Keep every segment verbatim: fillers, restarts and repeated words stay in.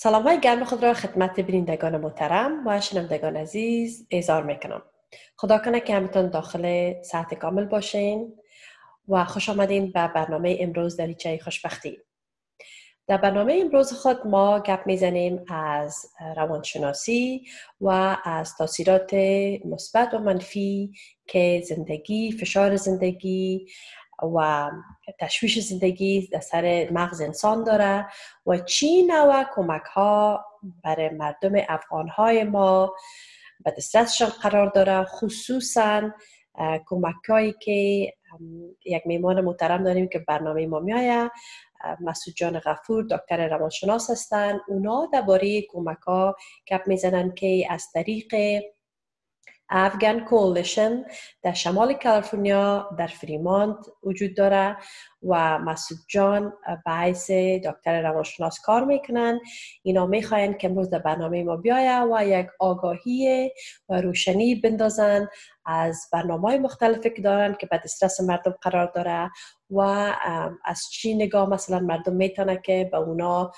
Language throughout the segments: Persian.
سلام های گرم خود را خدمت بینندگان محترم و شنوندگان عزیز اظهار میکنم. خدا کنه که همتون داخل صحت کامل باشین و خوش آمدین به برنامه امروز دریچه خوشبختی. در برنامه امروز خود ما گپ میزنیم از روانشناسی و از تاثیرات مثبت و منفی که زندگی، فشار زندگی و تشویش زندگی در سر مغز انسان داره و چی نوع کمک ها برای مردم افغان های ما به دسترسشان قرار داره، خصوصا کمک هایی که یک میهمان محترم داریم که برنامه ما میایه، مسعود جان غفور، دکتر روانشناس هستند. اونا درباره کمک ها گپ میزنن که از طریق افغان کولیشن در شمال کالیفرنیا در فریمانت وجود داره و مسعود جان به حیث دکتر روانشناس کار میکنن. اینا میخواین که امروز در برنامه ما بیایه و یک آگاهی و روشنی بندازن از برنامه‌های مختلفی که دارن که به دسترس مردم قرار داره و از چی نگاه مثلا مردم میتونه که به اونا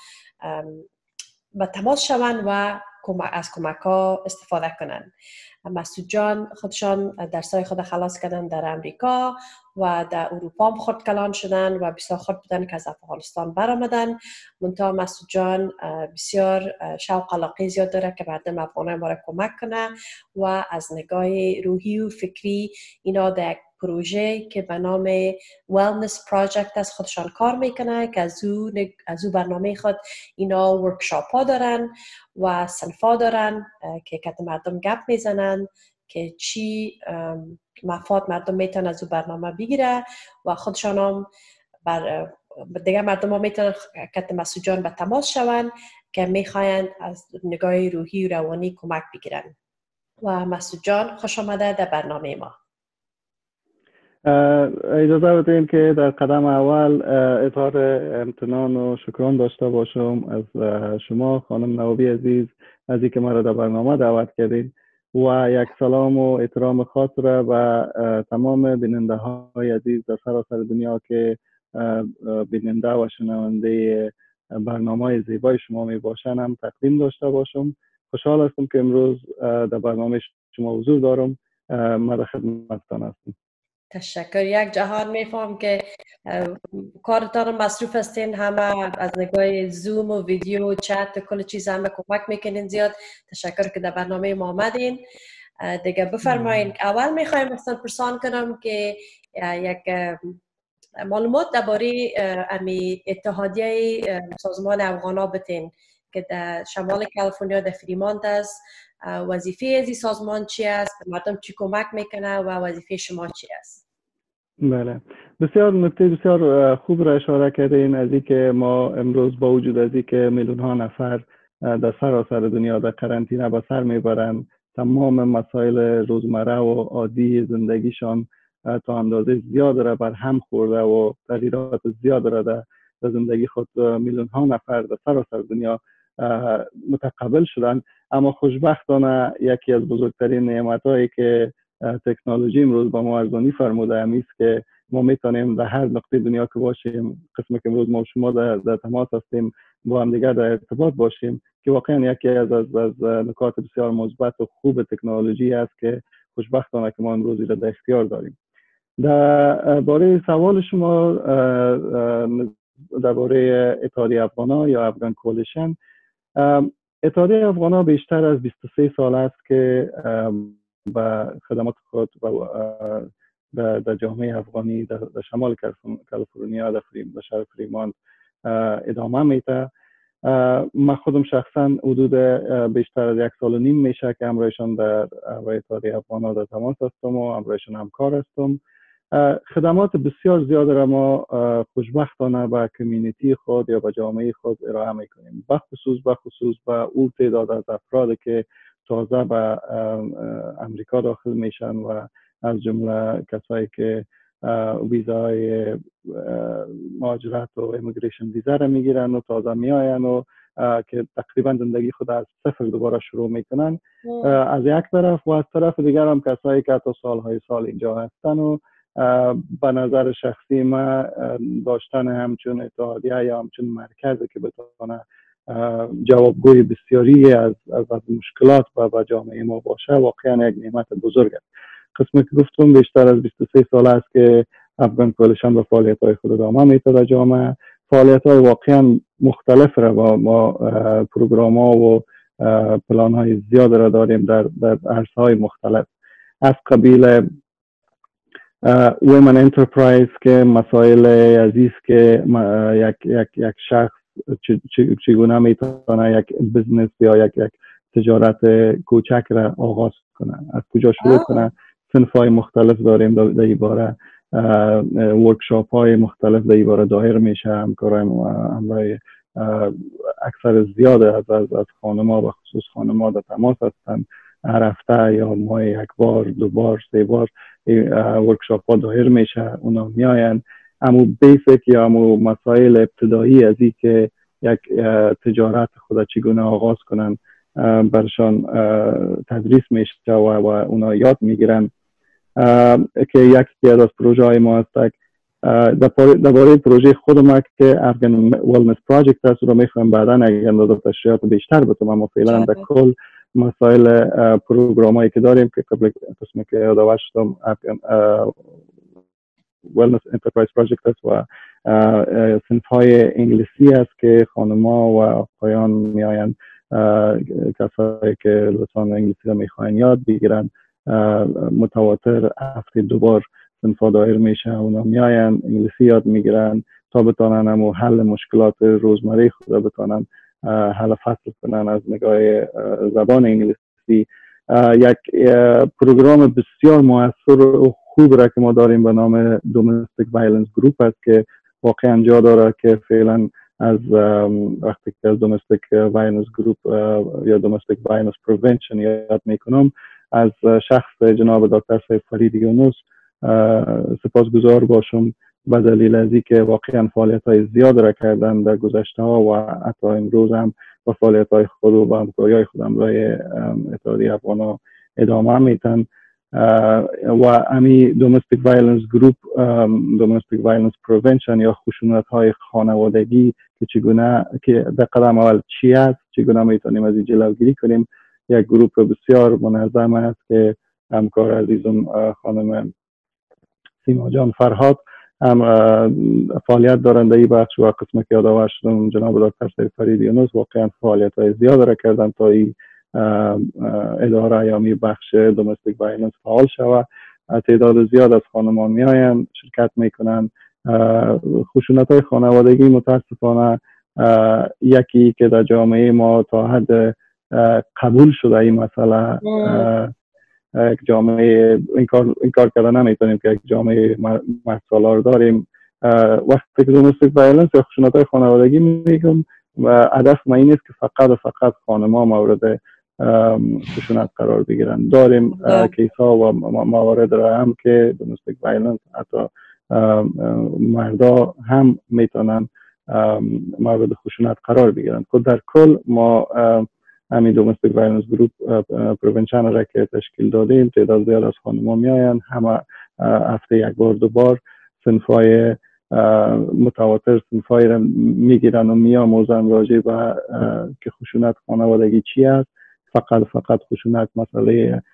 به تماس شون و از کمک ها استفاده کنن. مسعود جان خودشان درسای خود خلاص کردن در امریکا و در اروپا هم خرد کلان شدن و بسیار خرد بودن که از افغانستان برآمدن. منتها مسعود جان بسیار شوق علاقه زیاد داره که مردم افغانای ما را کمک کنه و از نگاه روحی و فکری اینا در پروژه که به نام Wellness Project از خودشان کار میکنه که از او, از او برنامه خود اینا ورکشاپ ها دارن و صنفا دارن که کت مردم گپ میزنن که چی مفاد مردم میتونن از او برنامه بگیره و خودشان هم بر دیگه مردم ها میتونن کت مسعود جان به تماس شون که میخواین از نگاه روحی و روانی کمک بگیرن. و مسعود جان خوش آمده در برنامه ما. اجازه بدین که در قدم اول اظهار امتنان و شکران داشته باشم از شما خانم نوابی عزیز از اینکه ما را در برنامه دعوت کردین و یک سلام و احترام خاص را به تمام بیننده های عزیز در سراسر دنیا که بیننده و شنونده برنامه زیبای شما می باشن هم تقدیم داشته باشم. خوشحال هستم که امروز در برنامه شما حضور دارم. ما در خدمتتان هستم. تشکر. یک جهان میفهم که کارتان مصروف هستین، همه از نگاه زوم و ویدیو و چت و کل چیز همه کمک میکنین زیاد. تشکر که در برنامه ما آمدین. دیگه بفرمایین. اول میخوایم مثلا پرسان کنم که یک معلومات درباره امی اتحادیه سازمان افغانا بتین که در شمال کالیفرنیا در فریمانت است. وظیفه از این سازمان چی است؟ مردم چی کمک میکنه و وظیفه شما چی است؟ بله، بسیار نکته بسیار خوب را اشاره کردین از اینکه ما امروز با وجود از اینکه میلیون ها نفر در سراسر دنیا در قرنطینه به سر میبرن، تمام مسائل روزمره و عادی زندگیشان تا اندازه زیاد را بر هم خورده و تغییرات زیاد را در زندگی خود میلیون ها نفر در سراسر دنیا متقبل شدن. اما خوشبختانه یکی از بزرگترین نعمت‌هایی که تکنولوژی امروز با ما ارزانی فرموده است که ما میتونیم در هر نقطه دنیا که باشیم، قسمی که امروز ما شما در, در تماس هستیم، با هم دیگر در ارتباط باشیم، که واقعا یکی از از, از نکات بسیار مثبت و خوب تکنولوژی است که خوشبختانه که ما امروز را در اختیار داریم. در باره سوال شما درباره اتحادیه افغانا یا افغان کولیشن، اتحادیه افغانا بیشتر از بیست و سه سال است که با خدمات خود و در جامعه افغانی در شمال کالیفرنیا در شهر فریمانت ادامه میده. من خودم شخصا حدود بیشتر از یک سال و نیم میشه که همراهشان در اتحادیه افغانا در تماس هستم و همراهشان همکار هستم. خدمات بسیار زیاد را ما خوشبختانه به کمیونیتی خود یا به جامعه خود ارائه میکنیم، بخصوص بخصوص به اون تعداد از افرادی که تازه به امریکا داخل میشن و از جمله کسایی که ویزای مهاجرت و امیگریشن ویزا را میگیرن و تازه میآین و که تقریبا زندگی خود از صفر دوباره شروع میکنن از یک طرف، و از طرف دیگر هم کسایی که تا سالهای سال اینجا هستن و به نظر شخصی ما داشتن همچون اتحادیه یا همچون مرکزی که بتونه جوابگوی بسیاری از از, از مشکلات و با جامعه ما باشه واقعا یک نعمت بزرگ است. قسمی که گفتم بیشتر از بیست و سه سال است که افغان کولشن به فعالیت‌های خود ادامه میده در جامعه. فعالیت‌های واقعا مختلف را با ما پروگرام‌ها و پلان‌های زیاد را داریم در در عرصه‌های مختلف، از قبیل ویمن انترپرایز که مسائل عزیز که یک یک یک شخص چگونه میتونه یک بزنس یا یک یک تجارت کوچک را آغاز کنه، از کجا شروع کنه. صنف‌های مختلف داریم در این باره، ورکشاپ های مختلف در این باره دایر میشه. همکارای همراه اکثر زیاد از از از خانم‌ها و خصوص خانم‌ها در تماس هستن. هر هفته یا ماه یک بار، دو بار، سه بار ورکشاپ ها دایر میشه. اونا میاین امو بیسیک یا امو مسائل ابتدایی از این که یک تجارت خود چگونه آغاز کنن برشان تدریس میشه و, و اونا یاد میگیرن، که یکی از پروژه های ما هست. درباره پروژه خود ما که افغان ولنس پراجکت هست رو میخوام بعدا اگر اندازه تشریحات بیشتر بتونم، اما فعلا در کل مسائل پروگرام هایی که داریم که قبل قسمی که یادآور شدم افغان ولنس انترپرایز پراجکت است و صنف های انگلیسی است که خانم‌ها و آقایان میآیند، کسایی که لطفاً انگلیسی رو میخواین یاد بگیرن، متواتر هفته دو بار صنفا دایر میشه، اونا میآیند انگلیسی یاد میگیرن تا بتونن هم حل مشکلات روزمره خود بتونن حل فصل کنن از نگاه زبان انگلیسی. یک پروگرام بسیار موثر و خوب را که ما داریم به نام دومستیک وایلنس گروپ است که واقعا جا داره که فعلا از وقتی که از دومستیک وایلنس گروپ یا دومستیک وایلنس پریونشن یاد میکنم، از شخص جناب دکتر فرید یونس سپاسگزار باشم به دلیل از اینکه واقعا فعالیت‌های زیاد را کردن در گذشته ها و حتی امروز هم با فعالیت‌های خود و با همکاری‌های خودم برای اتحادیه افغان‌ها ادامه میتن. و امی دومستیک وایلنس گروپ، دومستیک وایلنس پریونشن یا خشونت‌های خانوادگی که چگونه که در قدم اول چی است، چگونه میتونیم از این جلوگیری کنیم، یک گروپ بسیار منظم است که همکار عزیزم خانم سیما جان فرهاد هم فعالیت دارند در این بخش و قسمی که یادآور شدم جناب دکتر فرید یونس واقعا فعالیت های زیاد را کردن تا این اداره یا می بخش دومستیک وایلنس فعال شود. تعداد زیاد از خانمان می آیند شرکت می کنند. خشونت های خانوادگی متاسفانه یکی که در جامعه ما تا حد قبول شده این مسئله، یک جامعه انکار انکار کردن نمیتونیم که یک جامعه مرد داریم. وقتی که دومستیک وایلنس یا خشونت‌های خانوادگی میگم و هدف ما این است که فقط و فقط خانم‌ها مورد خشونت قرار بگیرن. داریم کیس‌ها و موارد را هم که دومستیک وایلنس حتی مردا هم میتونن مورد خشونت قرار بگیرن. خود در کل ما همین دومستیک وایلنس گروپ پریونشن را که تشکیل دادیم، تعداد زیاد از خانم‌ها میآیند، همه هفته یک بار دو بار صنف‌های متواتر صنف‌های را میگیرن و میآموزن راجع به که خشونت خانوادگی چی است. فقط فقط خشونت مسئله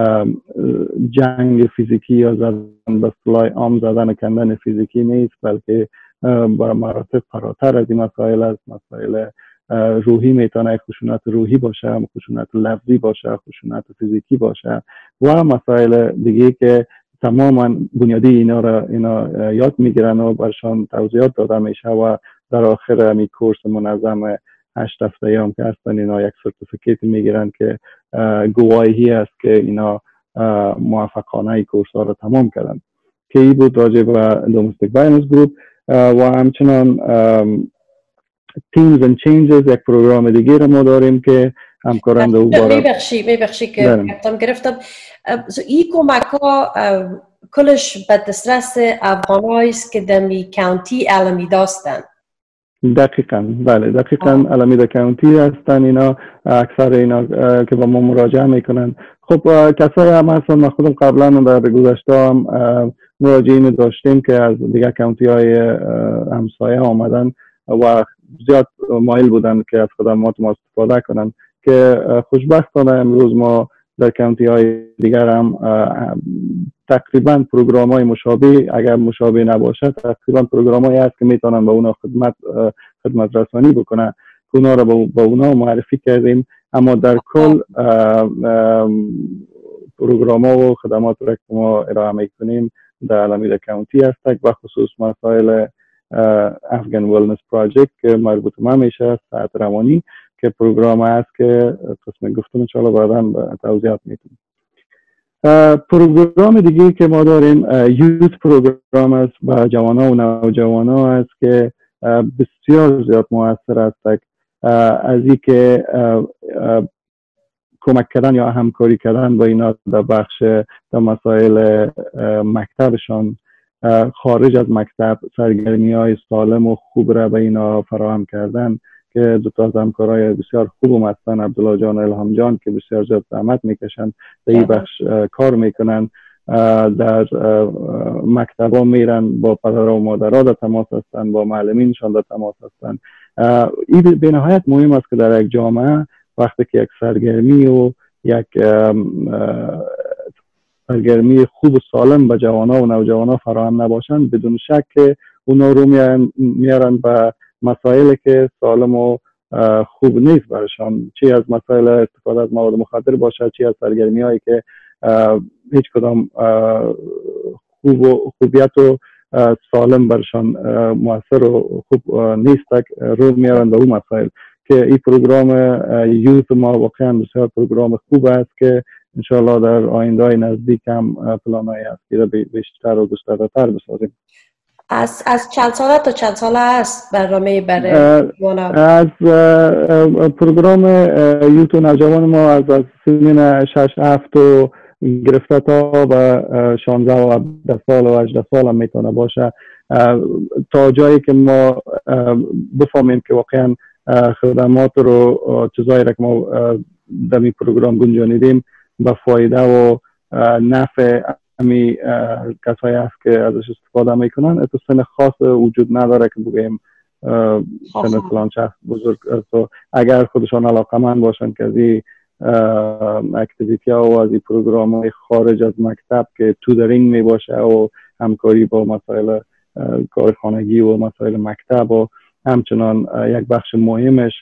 جنگ فیزیکی یا زدن به سلاح عام، زدن و کندن فیزیکی نیست، بلکه با مراتب فراتر از این مسائل است. مسائل روحی میتونه خشونت روحی باشه، خشونت لفظی باشه، خشونت فیزیکی باشه و مسائل دیگه که تماما بنیادی اینا را اینا یاد میگیرن و برشان توضیحات داده میشه و در آخر همین کورس منظم هشت هفته هم که هستن اینا یک سرتیفیکیت میگیرن که گواهی است که اینا موفقانه کورس ها را تمام کردن. که این بود راجع به دومستیک وایلنس گروپ. و همچنان Teams and Changes یک پروگرام دیگه را ما داریم که همکاران دو باره میبخشی میبخشی که گفتم گرفتم این کمک ها کلش به دسترس افغان است که دمی کانتی علمی داستن. دقیقاً بله دقیقاً علمی کانتی هستن اینا، اکثر اینا که با ما مراجعه میکنن. خب کسایی هم هستن، ما خودم قبلا در گذشته هم مراجعین داشتیم که از دیگه کانتی های همسایه آمدن و زیاد مایل بودن که از خدمات ما استفاده کنن که خوشبختانه امروز ما در کانتی های دیگر هم تقریبا پروگرام های مشابه، اگر مشابه نباشد، تقریبا پروگرام هایی هست که میتونن به اونا خدمت خدمت رسانی بکنن که اونا رو به اونا معرفی کردیم. اما در کل پروگرام ها و خدمات را که ما ارائه میکنیم در علمید کانتی هست و خصوص مسائل افغان ولنس پراجکت که مربوط ما میشه ساعت روانی که پروگرام هست که قسم گفتم ان شاء الله بعدا توضیحات میتونیم. پروگرام دیگه که ما داریم یوت پروگرام است با جوانان و نوجوانان است که بسیار زیاد موثر است از این که کمک کردن یا همکاری کردن با اینا در بخش در مسائل مکتبشان، خارج از مکتب سرگرمی های سالم و خوب را به اینا فراهم کردن که دو تا از همکارای بسیار خوبم هستن، عبدالله جان و الهام جان که بسیار زیاد زحمت میکشن در این بخش کار میکنن. در مکتبا میرن با پدر و مادرها در تماس هستن، با معلمینشان در تماس هستن. این به نهایت مهم است که در یک جامعه وقتی که یک سرگرمی و یک سرگرمی خوب و سالم به جوانا و نوجوانا فراهم نباشند، بدون شک که اونا رو میارن به مسائلی که سالم و خوب نیست برشان، چی از مسائل استفاده از مواد مخدر باشد، چی از سرگرمی هایی که هیچ کدام خوب و خوبیت و سالم برشان مؤثر و خوب نیست رو میارن به اون مسائل. که این پروگرام یوت ما واقعا بسیار پروگرام خوب است که انشاءالله در آینده نزدیک هم پلانایی است که بیشتر و گسترده‌تر بسازیم. از از چند ساله تا چند ساله است برنامه برای از پروگرام یوت و نوجوان ما از از سنین شش هفت و گرفته تا به شانزده و هفده سال و هجده سال هم میتونه باشه، تا جایی که ما بفهمیم که واقعا خدمات رو چیزایی را که ما در این پروگرام گنجانیدیم به فایده و نفع همی کسایی هست که ازش استفاده میکنن. اتو سن خاص وجود نداره که بگیم سن فلان شخص بزرگ است. اگر خودشان علاقمند باشن که از این اکتیویتی ها و از این پروگرام های خارج از مکتب که تودرینگ می باشه و همکاری با مسائل کارخانگی و مسائل مکتب و همچنان یک بخش مهمش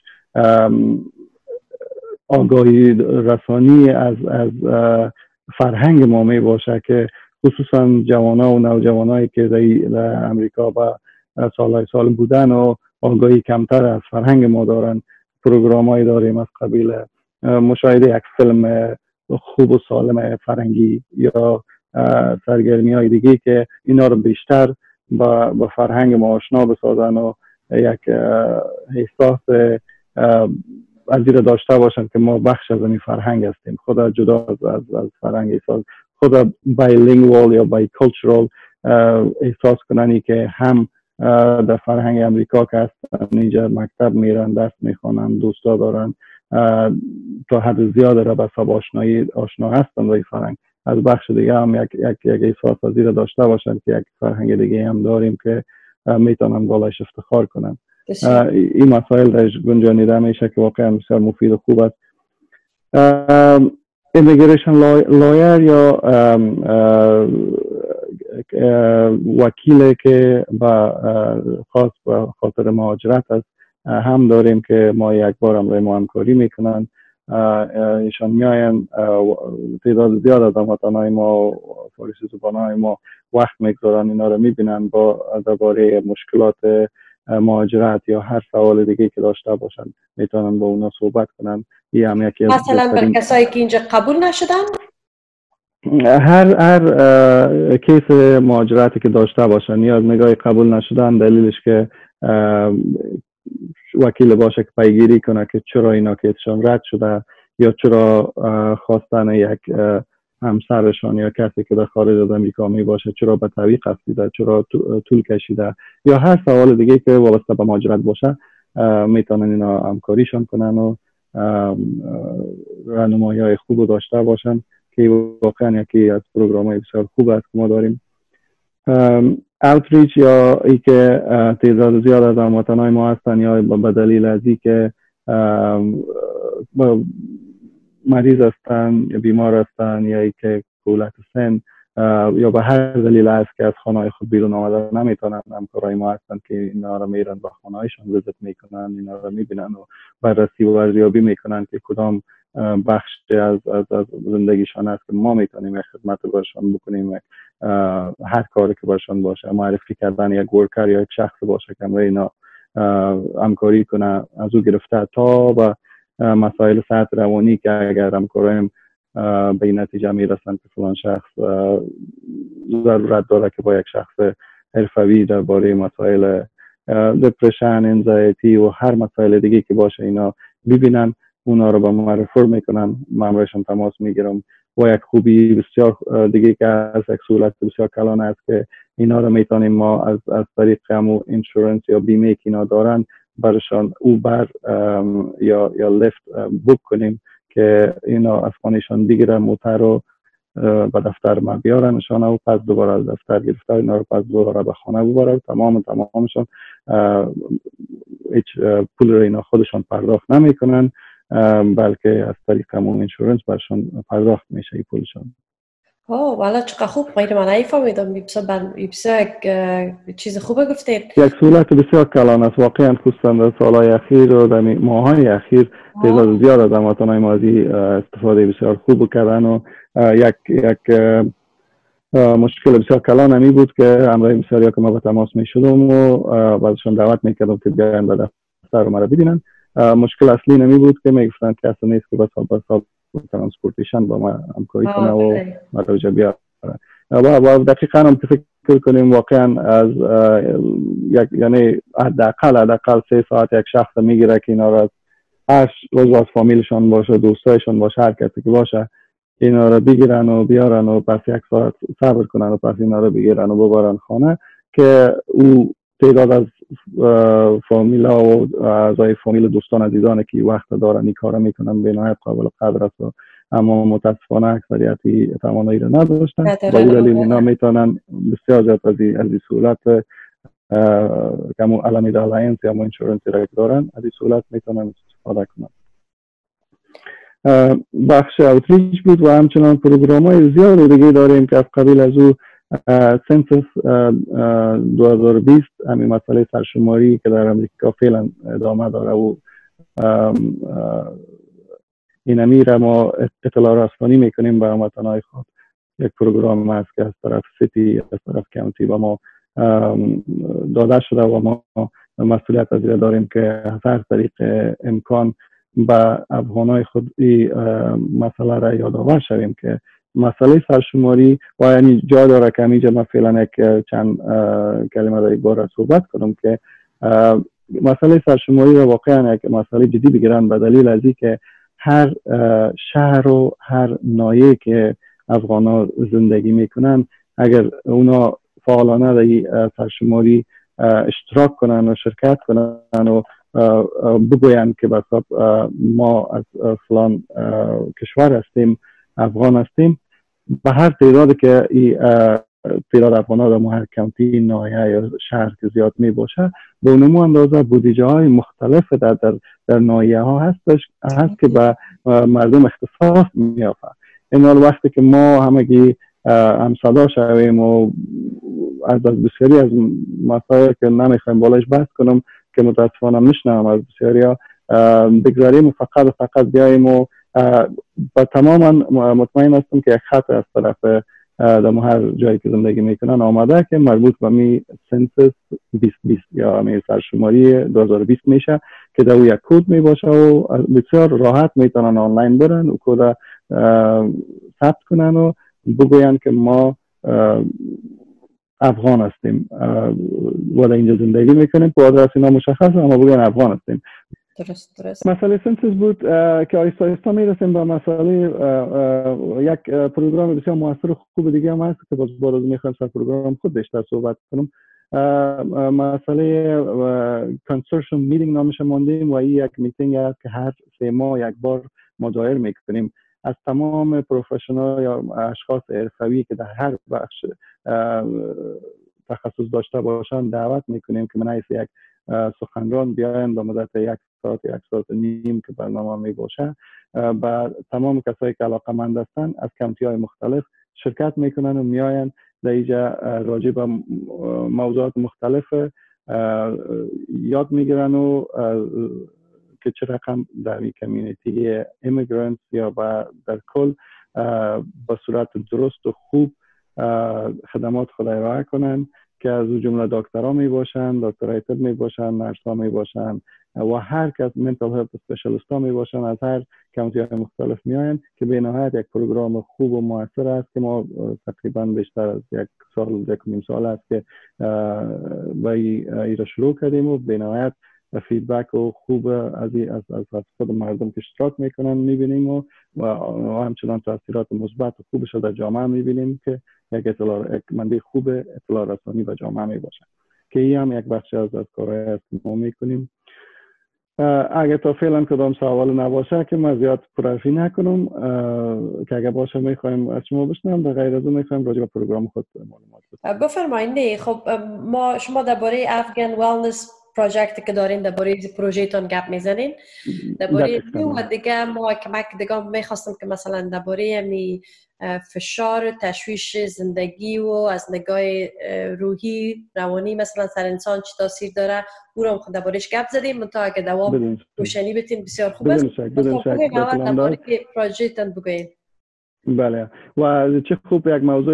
آگاهی رسانی از از فرهنگ ما می باشه که خصوصا جوانا و نوجوانایی که در امریکا با سالهای سال بودن و آگاهی کمتر از فرهنگ ما دارن. پروگرامایی داریم از قبیل مشاهده یک فیلم خوب و سالم فرهنگی یا سرگرمی های دیگه که اینا رو بیشتر با, با فرهنگ ما آشنا بسازن و یک احساس از این داشته باشن که ما بخش از این فرهنگ هستیم، خدا جدا از, از, از فرهنگ احساس، خدا بایلینگوال یا بای کلچرال احساس کننی که هم در فرهنگ امریکا که هستن اینجا مکتب میرن، درس میخوانن، دوستا دارن، تا حد زیاد را به سب آشنایی آشنا هستن با این فرهنگ. از بخش دیگه هم یک, یک, یک احساس از این داشته باشن که یک فرهنگ دیگه هم داریم که میتونن بالایش افتخار کنن. این مسائل درش گنجانیده میشه که واقعا بسیار مفید و خوب است. ایمیگریشن لایر یا وکیل که با خاص به خاطر مهاجرت است هم داریم که ما یک بار هم روی ما همکاری میکنن. ایشان میاین تعداد زیاد از هموطنهای ما و فارسی زبانهای ما وقت میگذارن، اینا رو میبینن با درباره مشکلات مهاجرت یا هر سوال دیگه که داشته باشن میتونن با اونا صحبت کنن. یه هم یکی مثلا بر کسایی که اینجا قبول نشدن، هر هر کیس مهاجرتی که داشته باشن یا از نگاه قبول نشدن دلیلش که وکیل باشه که پیگیری کنه که چرا اینا کیسشون رد شده یا چرا خواستن یک همسرشان یا کسی که در خارج از امریکا می باشه چرا به تعویق رسیده، چرا طول کشیده یا هر سوال دیگه که وابسته به مهاجرت باشه میتونن اینا همکاریشون کنن و راهنمایی های خوب داشته باشن که واقعا یکی از پروگرام های بسیار خوب است که ما داریم. اوتریچ یا ای که تعداد زیاد از هموطنهای ما هستن یا به دلیل از ای که مریض هستن یا بیمار هستن یا ای که کولت سن یا به هر دلیل است که از خانه‌های خود بیرون آمدن نمیتونن، همکارای ما هستن که اینا رو میرن به خانه‌هایشون ویزیت میکنن، اینا رو میبینن و بررسی و ارزیابی میکنن که کدام بخش از از, از زندگیشان است که ما میتونیم یک خدمت برشان بکنیم، هر کاری که برشان باشه، معرفی کردن یک ورکر یا یک شخص باشه که اینا همکاری کنه، از او گرفته تا و مسائل صحت روانی که اگر همکارایم به این نتیجه میرسن که فلان شخص ضرورت داره که با یک شخص حرفوی درباره مسائل دپرشن، انزایتی و هر مسائل دیگه که باشه اینا ببینن، اونا رو به ما رفر میکنن، مامورشون تماس میگیرم. و یک خوبی بسیار دیگه که از یک سهولت بسیار کلان است که اینا رو میتونیم ما از از طریق همو اینشورنس یا بیمه که اینا دارن برشان اوبر یا یا لفت بوک کنیم که اینا از خانهشان بگیرن، موتر رو به دفتر ما بیارنشان و پس دوباره از دفتر گرفته اینا رو پس دوباره به خانه ببرن. تمام تمامشان هیچ پول رو اینا خودشان پرداخت نمیکنن، بلکه از طریق همون اینشورنس برشان پرداخت میشه این پولشان. اوه والا چقدر خوب، غیر من نفهمیدم. بسیار بسیار یک چیز خوبه گفتید. یک سهولت بسیار کلان است واقعا، خصوصا در سالهای اخیر و در ماههای اخیر تعداد زیاد از هموطنهای مازی استفاده بسیار خوب کردن و یک یک مشکل بسیار کلان همی بود که همراه بسیاری که ما به تماس می شدم و بعدشان دعوت میکردم که بیاین به دفتر ما را ببینن. مشکل اصلی نمی بود که می گفتن که اصلا نیست که بس بس ترانسپورتیشن با ما همکاری کنه و ما رو جا بیاره. و دقیقا هم که فکر کنیم واقعا از یک یعنی حداقل حداقل سه ساعت یک شخص میگیره که اینا را هر روز از فامیلشان باشه، دوستایشان باشه، هر کسی که باشه اینا رو بگیرن و بیارن و پس یک ساعت صبر کنن و پس اینا رو بگیرن و ببرن خانه که او تعداد از فامیلا و اعضای فامیل دوستان عزیزان که وقت دارن این کارا میکنن به نهایت قابل قدر است، اما متاسفانه اکثریتی توانایی رو نداشتن. با این دلیل اینا میتونن بسیار زیاد از این سهولت که همون علمی دا الاینس یا همون اینشورنسی را دارن از این سهولت میتونن استفاده کنن. بخش اوتریچ بود و همچنان پروگرام های زیاد دیگه داریم که از قبیل از او سنسس دو هزار و بیست، همین مسئله سرشماری که در امریکا فعلا ادامه داره و این امیر ما اطلاع رسانی میکنیم به هموطنهای خود. یک پروگرام هست که از طرف سیتی، از طرف کانتی و ما داده شده و ما مسئولیت از داریم که از هر طریق امکان به افغانای خود این مسئله را یادآور شویم که مسئله سرشماری و یعنی جا داره که همینجا من فعلا یک چند کلمه در یک بار صحبت کنم که مسئله سرشماری را واقعا یک مسئله جدی بگیرن به دلیل از این که هر شهر و هر ناحیه که افغانا زندگی میکنن اگر اونا فعالانه در سرشماری اشتراک کنن و شرکت کنن و بگوین که بساب ما از فلان کشور هستیم، افغان هستیم، به هر تعداد که این تعداد افغان ها در هر کانتی، ناحیه یا شهر که زیاد می باشه به اونمو اندازه بودجه های مختلف در, در, در ناحیه ها هستش هست که به مردم اختصاص میافه. این حال وقتی که ما همگی هم صدا شویم و از بسیاری از مسائل که نمیخوایم بالاش بحث کنم که متاسفانه میشنم از بسیاری ها بگذاریم و فقط و فقط بیاییم و با تماما مطمئن هستم که یک خط از طرف در هر جایی که زندگی میکنن آمده که مربوط به می سنسس بیست بیست یا می سرشماری دو هزار و بیست میشه که در یک کد می باشه و بسیار راحت میتونن آنلاین برن و کد ثبت کنن و بگوین که ما افغان هستیم و در اینجا زندگی میکنیم، که آدرس اینا مشخصه اما بگوین افغان هستیم. درست درست. مسئله سنسس بود که آیستا آیستا میرسیم به مسئله یک پروگرام بسیار موثر و خوب دیگه هم هست که باز بعد از میخوایم سر پروگرام خود بیشتر صحبت کنم. مسئله کنسورشیوم میتینگ نامش ماندیم و این یک میتینگ است که هر سه ماه یک بار ما دایر میکنیم از تمام پروفشنال یا اشخاص حرفه‌ای که در هر بخش تخصص داشته باشن دعوت میکنیم که من حیث یک سخنران بیاین به مدت یک ساعت یک ساعت و نیم که برنامه می باشه و تمام کسایی که علاقه‌مند هستن از کمیته های مختلف شرکت میکنن و میاین در اینجا راجع به موضوعات مختلف یاد میگیرن و که چه رقم در این کمیونیتی ایمیگرانت یا در کل به صورت درست و خوب خدمات خود ارائه کنن که از جمله دکترها می باشن، دکترای طب می باشن، نرس‌ها می باشن و هر کس منتال هلت اسپشیالیست ها می باشن از هر کمیتی های مختلف می آین که به نهایت یک پروگرام خوب و موثر است که ما تقریبا بیشتر از یک سال یک نیم سال است که با این را شروع کردیم و به نهایت فیدبک و خوب از از از خود مردم که اشتراک میکنن میبینیم و و همچنان تاثیرات مثبت و خوبش در جامعه میبینیم که یک اطلاع یک منبع خوب اطلاع رسانی به جامعه میباشه که این هم یک بخش از از کارهای است که ما میکنیم. اگه تا فعلا کدام سوال نباشه که من زیاد پرحرفی نکنم که اگه باشه میخوایم از شما بشنوم، در غیر از اون میخوایم راجع به پروگرام خود معلومات بدم. بفرمایید. خب ما شما درباره افغان ویلنس پروژکت که دارین درباره پروژهتون گپ میزنین درباره و دیگه ما کمک دیگه میخواستم که مثلا درباره می فشار تشویش زندگی و از نگاه روحی روانی مثلا سر انسان چه تاثیر داره او رو خود دربارهش گپ زدیم منتها اگه دوام روشنی بتین بسیار خوب است. بدون شک بدون شک درباره پروژهتون بگوین. بله و چه خوب یک موضوع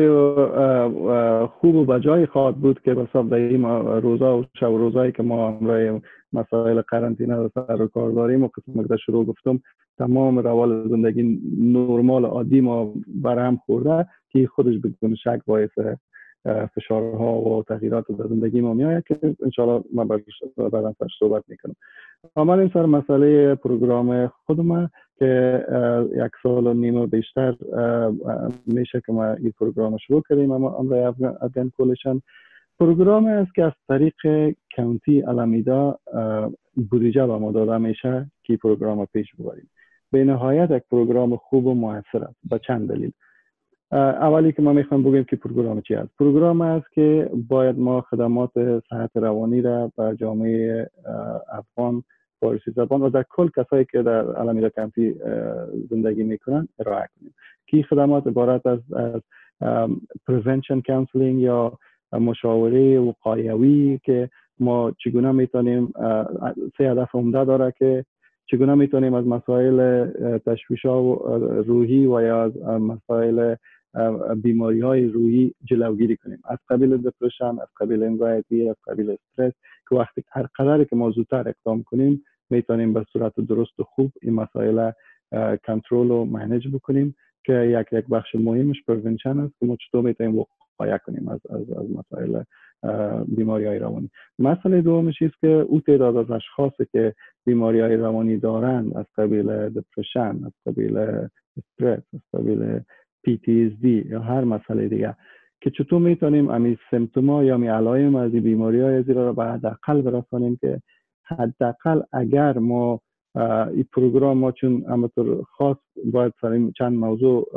خوب و بجای خواهد بود که بساب در این روزا و شب و روزایی که ما همراه مسائل قرنطینه و سر و کار داریم و قسم که شروع گفتم تمام روال زندگی نرمال عادی ما برهم خورده که خودش بدون شک باعث فشارها و تغییرات در زندگی ما میآید که انشاءالله ما بعدا سرش صحبت میکنم. اما این سر مسئله پروگرام خودم که یک سال و نیم بیشتر میشه که ما این پروگرام شروع کردیم اما امروز افغان کولیشن پروگرام است که از طریق کانتی الامیدا بودجه به ما داده میشه که پروگرام پیش ببریم. به نهایت یک پروگرام خوب و موثر است به چند دلیل. اولی که ما میخوام بگیم که پروگرام چی است. پروگرام است که باید ما خدمات صحت روانی را به جامعه افغان فارسی زبان و در کل کسایی که در الامیدا کانتی زندگی میکنن ارائه کنیم که خدمات عبارت از prevention counseling یا مشاوره وقایوی که ما چگونه میتونیم سه هدف عمده داره که چگونه میتونیم از مسائل تشویش‌ها روحی و یا از مسائل بیماری های روحی جلوگیری کنیم از قبیل دپرشن، از قبیل انزایتی، از قبیل استرس که وقتی هر قدری که ما زودتر اقدام کنیم میتونیم به صورت درست و خوب این مسائل کنترل و منیج بکنیم که یک یک بخش مهمش پرونشن است که ما چطور میتونیم وقایع کنیم از از از مسائل بیماری های روانی. مسئله دومش است که او تعداد از اشخاصی که بیماری های روانی دارند از قبیل دپرشن، از قبیل استرس، از قبیل پی تی اس دی یا هر مسئله دیگه که چطور میتونیم امی سیمتوما یا می علائم از این بیماری های زیرا را به حداقل برسانیم که حداقل اگر ما این پروگرام ما چون همطور خاص باید سر چند موضوع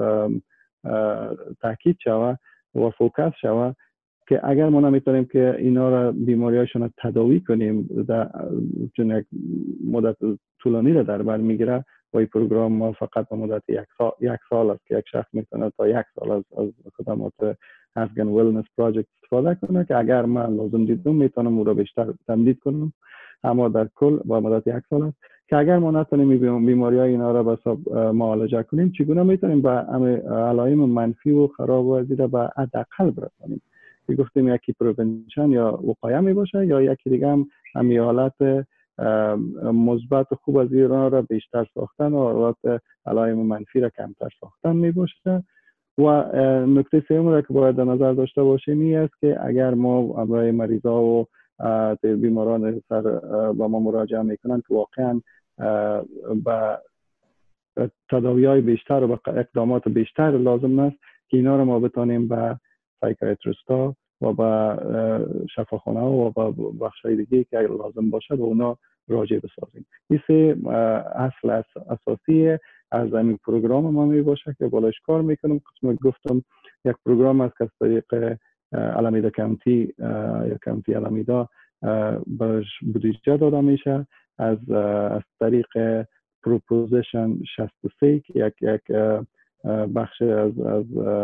تاکید شود و فوکس شود که اگر ما نمیتونیم که اینا را بیماریاشون را تداوی کنیم در چون یک مدت طولانی را در بر میگیره و این پروگرام ما فقط به مدت یک سال یک سال است که یک شخص میتونه تا یک سال از از خدمات افغان ویلنس پروژکت استفاده کنه که اگر من لازم دیدم میتونم او را بیشتر تمدید کنم اما در کل با مدت یک سال است که اگر ما نتونیم بیماری‌های اینا را به حساب معالجه کنیم چگونه میتونیم با علائم منفی و خراب و زیرا به حداقل برسانیم که گفتیم یکی پروونشن یا وقایع می باشه یا یکی دیگه هم همین حالت مثبت خوب از ایران را بیشتر ساختن و حالت علائم منفی را کمتر ساختن می باشه. و نکته سوم را که باید در نظر داشته باشیم این است که اگر ما برای مریضا و بیماران سر با ما مراجعه میکنن که واقعا با تداوی‌های بیشتر و با اقدامات بیشتر لازم است که اینا رو ما بتونیم با سایکیاتریستا و با شفاخانه و با بخش‌های دیگه که لازم باشه به اونا راجع بسازیم. این سه اصل اساسی از این پروگرام ما می باشه که بالاش کار میکنم. قسم گفتم یک پروگرام است که از طریق آلمیدا کانتی یا کانتی آلمیدا برش بودجه داده میشه از از طریق پروپوزیشن شصت و سه که یک یک بخش از از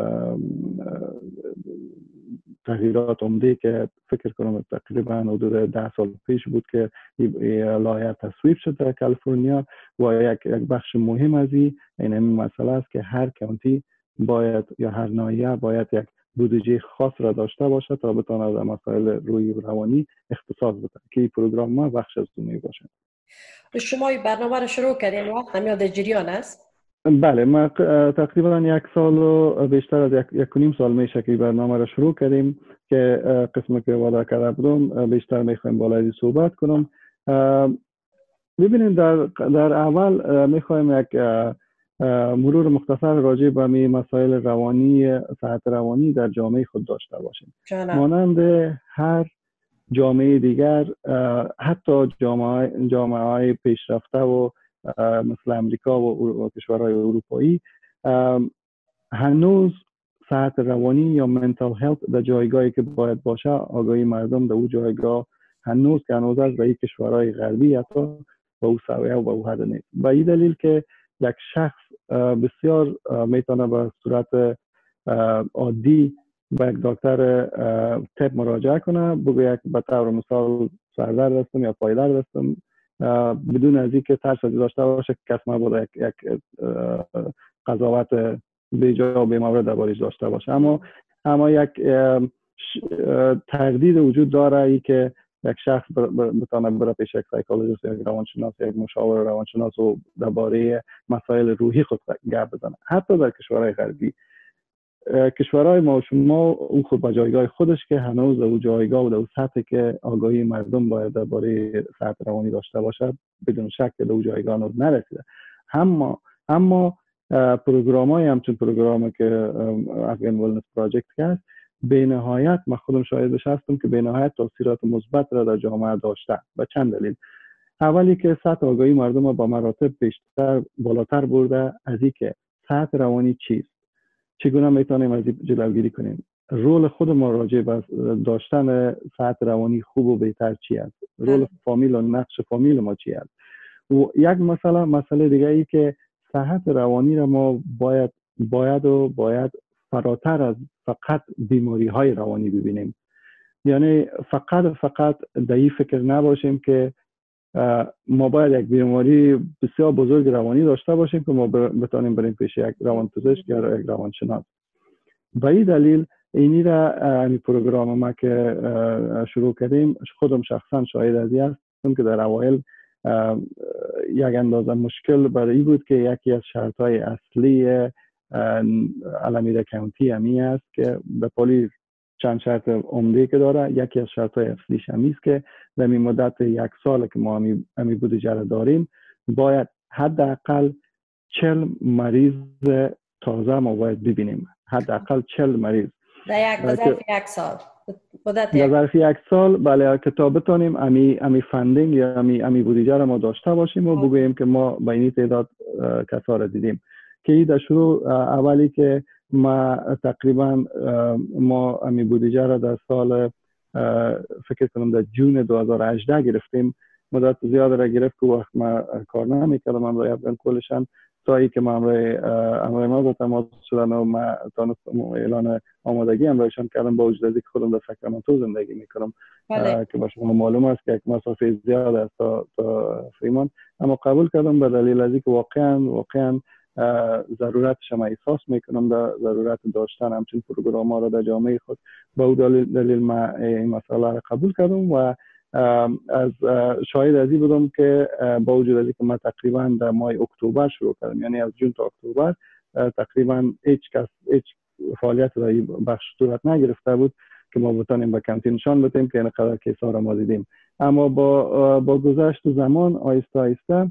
تغییرات عمده که فکر کنم تقریبا حدود ده سال پیش بود که لایحه تصویب شد در کالیفرنیا و یک یک بخش مهم از این این مسئله است که هر کانتی باید یا هر ناحیه باید یک بودجه خاص را داشته باشه تا بتواند در مسائل روحی و روانی اختصاص بده که این پروگرام ما بخش از اون باشه. شما این برنامه را شروع کردین وقت هم یاد جریان است؟ بله ما تقریبا یک سال و بیشتر از یک یک و نیم سال میشه که برنامه را شروع کردیم که قسمی که وعده کرده بودم بیشتر میخوایم بالای صحبت کنم. ببینید در در اول میخوایم یک مرور مختصر راجع به می مسائل روانی صحت روانی در جامعه خود داشته باشیم. مانند هر جامعه دیگر حتی جامعه جامعه های پیشرفته و مثل امریکا و کشورهای اروپایی هنوز صحت روانی یا منتال هلت در جایگاهی که باید باشه آگاهی مردم در او جایگاه هنوز که هنوز از به این کشورهای غربی حتی به او سویه و به او حد نیست. به این دلیل که یک شخص بسیار میتونه به صورت عادی به یک دکتر طب مراجعه کنه بگوید به طور مثال سردرد هستم یا پایدرد هستم بدون از اینکه ترس داشته باشه که کس مبادا یک یک قضاوت بیجا و بی‌مورد دربارش داشته باشه. اما اما یک تردید وجود داره ای که یک شخص بتونه بره پیش یک سایکولوژیست یا روانشناس یا یک مشاور روانشناس و درباره مسائل روحی خود گپ بزنه. حتی در کشورهای غربی کشورهای ما و شما اون خود به جایگاه خودش که هنوز در جایگاه و در سطحی که آگاهی مردم باید درباره صحت روانی داشته باشد بدون شک در اون جایگاه هنوز نرسیده. اما اما پروگرام‌های همچون پروگرامی که افغان ولنس پراجکت هست به نهایت من خودم شاهدش هستم که به نهایت تاثیرات مثبت را در جامعه داشته. به چند دلیل. اولی که سطح آگاهی مردم با مراتب بیشتر بالاتر برده از اینکه صحت روانی چیست، چگونه میتونیم از این جلوگیری کنیم، رول خود ما راجع به داشتن صحت روانی خوب و بهتر چی است، رول فامیل و نقش فامیل ما چی است. و یک مسئله مسئله دیگه ای که صحت روانی را ما باید باید و باید فراتر از فقط بیماری های روانی ببینیم. یعنی فقط فقط در این فکر نباشیم که ما باید یک بیماری بسیار بزرگ روانی داشته باشیم که ما بتانیم بریم پیش یک روانپزشک یا یک روانشناس. به این دلیل اینی را این پروگرام ما که شروع کردیم خودم شخصا شاهد از این هستم که در اوایل یک اندازه مشکل برای بود که یکی از شرطهای اصلی آلمیدا کانتی همی است که به پلی چند شرط عمده که داره. یکی از شرطهای اصلیش همی است که در این مدت یک سال که ما همی, همی بودجه را داریم باید حداقل چهل مریض تازه ما باید ببینیم. حداقل چهل مریض در یک ظرف یک سال در ظرف یک سال بله که تا بتونیم امی امی فندینگ یا امی امی بودجه را ما داشته باشیم و بگوییم که ما با این تعداد کسا را دیدیم. که این در شروع اولی که ما تقریبا ما امی بودجه را در سال فکر کنم در جون دو هزار و هجده گرفتیم. مدت زیاد را گرفت که وقت ما کار نمیکردم امروی افغان کولشن تا ای که ما امروی امروی ما با تماس شدن و ما تانستم اعلان آمادگی امرویشان کردم با وجود از که خودم در ساکرامنتو زندگی میکنم که با شما معلوم است که یک مسافه زیاد است تا, تا فریمان. اما قبول کردم به دلیل از که واقعا واقعا ضرورتش ما احساس میکنم در ضرورت داشتن همچین پروگرام ها را در جامعه خود. با او دلیل, دلیل ما این مسئله را قبول کردم و از شاهد از این بودم که با وجود از که ما تقریبا در ماه اکتبر شروع کردم، یعنی از جون تا اکتبر تقریبا هیچ کس هیچ فعالیت را بخش صورت نگرفته بود که ما بتانیم به کانتین نشان بدیم که اینقدر کیسا را ما دیدیم. اما با با گذشت زمان آیسته آیسته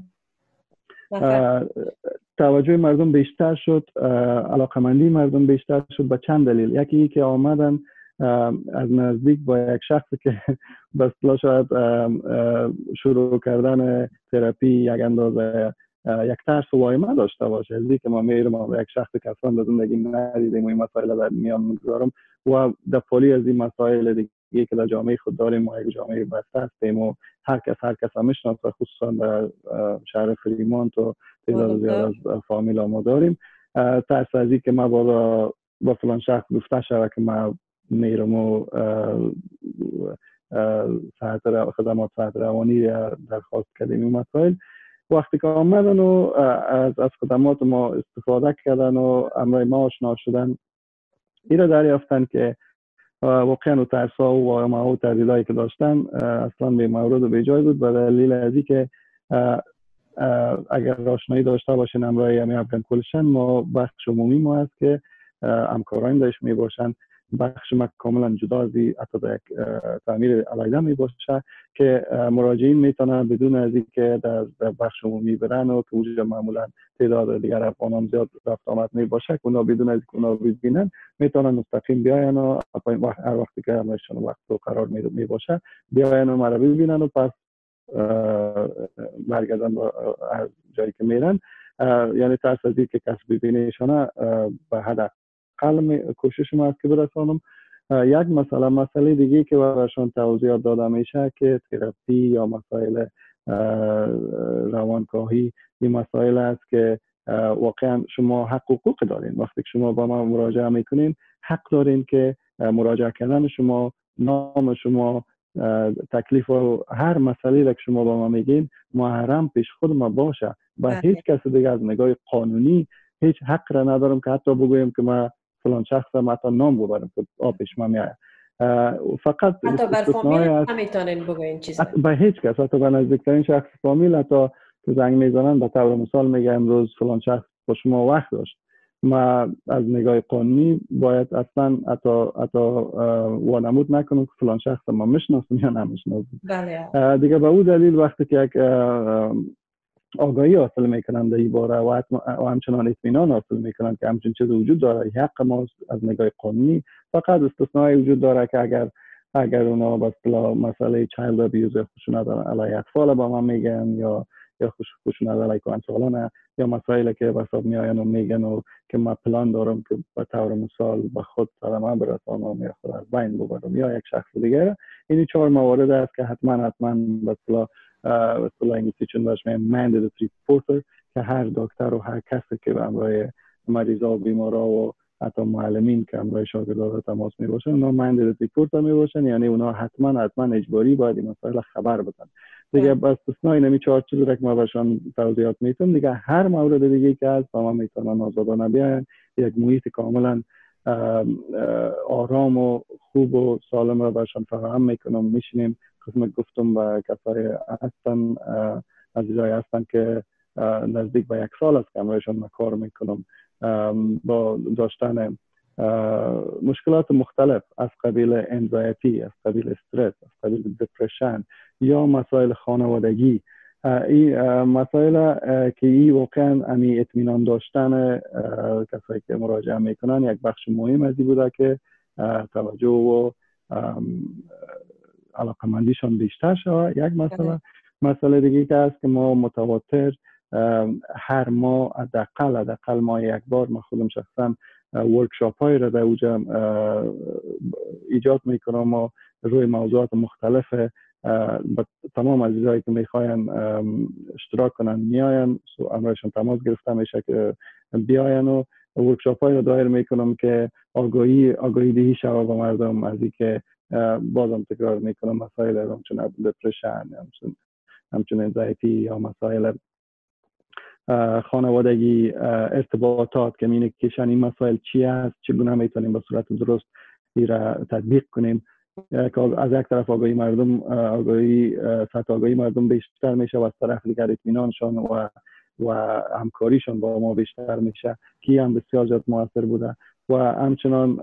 توجه مردم بیشتر شد، علاقمندی مردم بیشتر شد به چند دلیل. یکی ای که آمدن از نزدیک با یک شخصی که به اصطلاح شاید شروع کردن تراپی یک اندازه یک ترس و واهمه داشته باشه از اینکه ما میرم و یک شخص کسان در زندگی ندیدیم و این مسائل در میان میگذارم و در پالی از این مسائل دیگه که در جامعه خود داریم ما یک جامعه بسته هستیم و هر کس هر کس هم میشناسه خصوصا در شهر فریمونت و تعداد زیاد از فامیل ما داریم ترس از اینکه ما با با فلان شخص گفته شود که ما میرم و خدمات صحت روانی درخواست کردیم این مسائل وقتی که آمدن و از از خدمات ما استفاده کردن و امرای ما آشنا شدن این را دریافتن که واقعا ترس ها و واهمه ها و تردیدهایی که داشتن اصلا به مورد و به جای بود به دلیل از اینکه اگر آشنایی داشته باشین امرای همی افغان کولشن ما بخش عمومی ما هست که همکاران داشت می باشن بخش ما کاملا جدا از حتی در یک تعمیر علیحده می باشه که مراجعین میتونن بدون از اینکه در بخش عمومی برن و که اونجا معمولا تعداد دیگر افغانان زیاد رفت آمد می باشه که اونا بدون از اینکه اونا ببینن میتونن مستقیم بیاین و هر وقتی که همشون وقت و قرار می باشه بیاین و مرا ببینن و پس برگردن از جایی که میرن یعنی ترس از اینکه کس ببینیشانه به حد اقل کوشش ما است که برسانم. یک مسئله مسئله دیگه که براشون توضیحات داده میشه که تراپی یا مسائل روانکاهی این مسائل است که واقعا شما حق و حقوق دارین وقتی که شما با ما مراجعه میکنین حق دارین که مراجعه کردن شما نام شما تکلیف و هر مسئله که شما با ما میگین محرم پیش خود ما باشه و هیچ کس دیگه از نگاه قانونی هیچ حق را ندارم که حتی بگویم که ما فلان شخص هم حتی نام ببرم که آبش ما میآید فقط حتی بر فامیل نمیتونین بگوین چیزی به هیچ کس حتی به نزدیکترین شخص فامیل حتی که زنگ میزنن به طور مثال میگه امروز فلان شخص با شما وقت داشت ما از نگاه قانونی باید اصلا حتی حتی وانمود نکنم که فلان شخص ما میشناسم یا نمیشناسم. بله. دیگه به اون دلیل وقتی که یک آگاهی حاصل میکنن در این باره و, و همچنان اطمینان حاصل میکنن که همچین چیز وجود داره حق ما از نگاه قانونی فقط استثنایی وجود داره که اگر اگر اونا با اصطلاح مسئله چایلد ابیوز یا خشونت علیه اطفال با ما میگن یا یا خشونت علیه کودکان یا مسائلی که به حساب میآین و میگن و که ما پلان دارم که به طور مثال به خود صدمه برسانم یا خود از بین ببرم یا یک شخص دیگه این چهار موارد است که حتما حتما به اصطلاح به اصطلاح انگلیسی چون باش میگن mandatory reporter که هر دکتر و هر کسی که به همراه مریضا و بیمارا و حتی معلمین که همراه شاگردان تماس می باشن اونا mandatory reporter می باشن یعنی اونا حتما حتما اجباری باید این مسائل خبر بدن دیگه با استثنای نمی چهار چیز رو که ما باشن توضیحات میتونم دیگه هر مورد دیگه که هست با ما میتونن آزادانه بیاین یک محیط کاملا آرام و خوب و سالم رو باشن فراهم میکنم میشینیم قسمت گفتم با کسای هستن عزیزای هستن که نزدیک به یک سال است که همراهشان کار میکنم با داشتن مشکلات مختلف از قبیل انزایتی از قبیل استرس از قبیل دپرشن یا مسائل خانوادگی این مسائل که این واقعا امی اطمینان داشتن کسایی که مراجعه میکنن یک بخش مهم از این بوده که توجه و علاقمندیشان بیشتر شود. یک مسئله مسئله دیگه که هست که ما متواتر هر ماه حداقل حداقل ما یک بار من خودم شخصا ورکشاپ های را در اوجا ایجاد میکنم و روی موضوعات مختلف با تمام عزیزایی که میخواین اشتراک کنن میاین امرایشان تماس گرفته میشه که بیاین و ورکشاپ های را دایر میکنم که آگاهی آگاهی دهی شود به مردم از اینکه بازم تکرار میکنم مسائل همچون دپرشن همچون همچون انزایتی یا مسائل خانوادگی ارتباطات کمیونیکیشن این مسائل چی است چگونه میتونیم به صورت درست این را تطبیق کنیم که از یک طرف آگاهی مردم آگاهی سطح آگاهی مردم بیشتر میشه و از طرف دیگر اطمینانشان و و همکاریشان با ما بیشتر میشه که هم بسیار زیاد موثر بوده و همچنان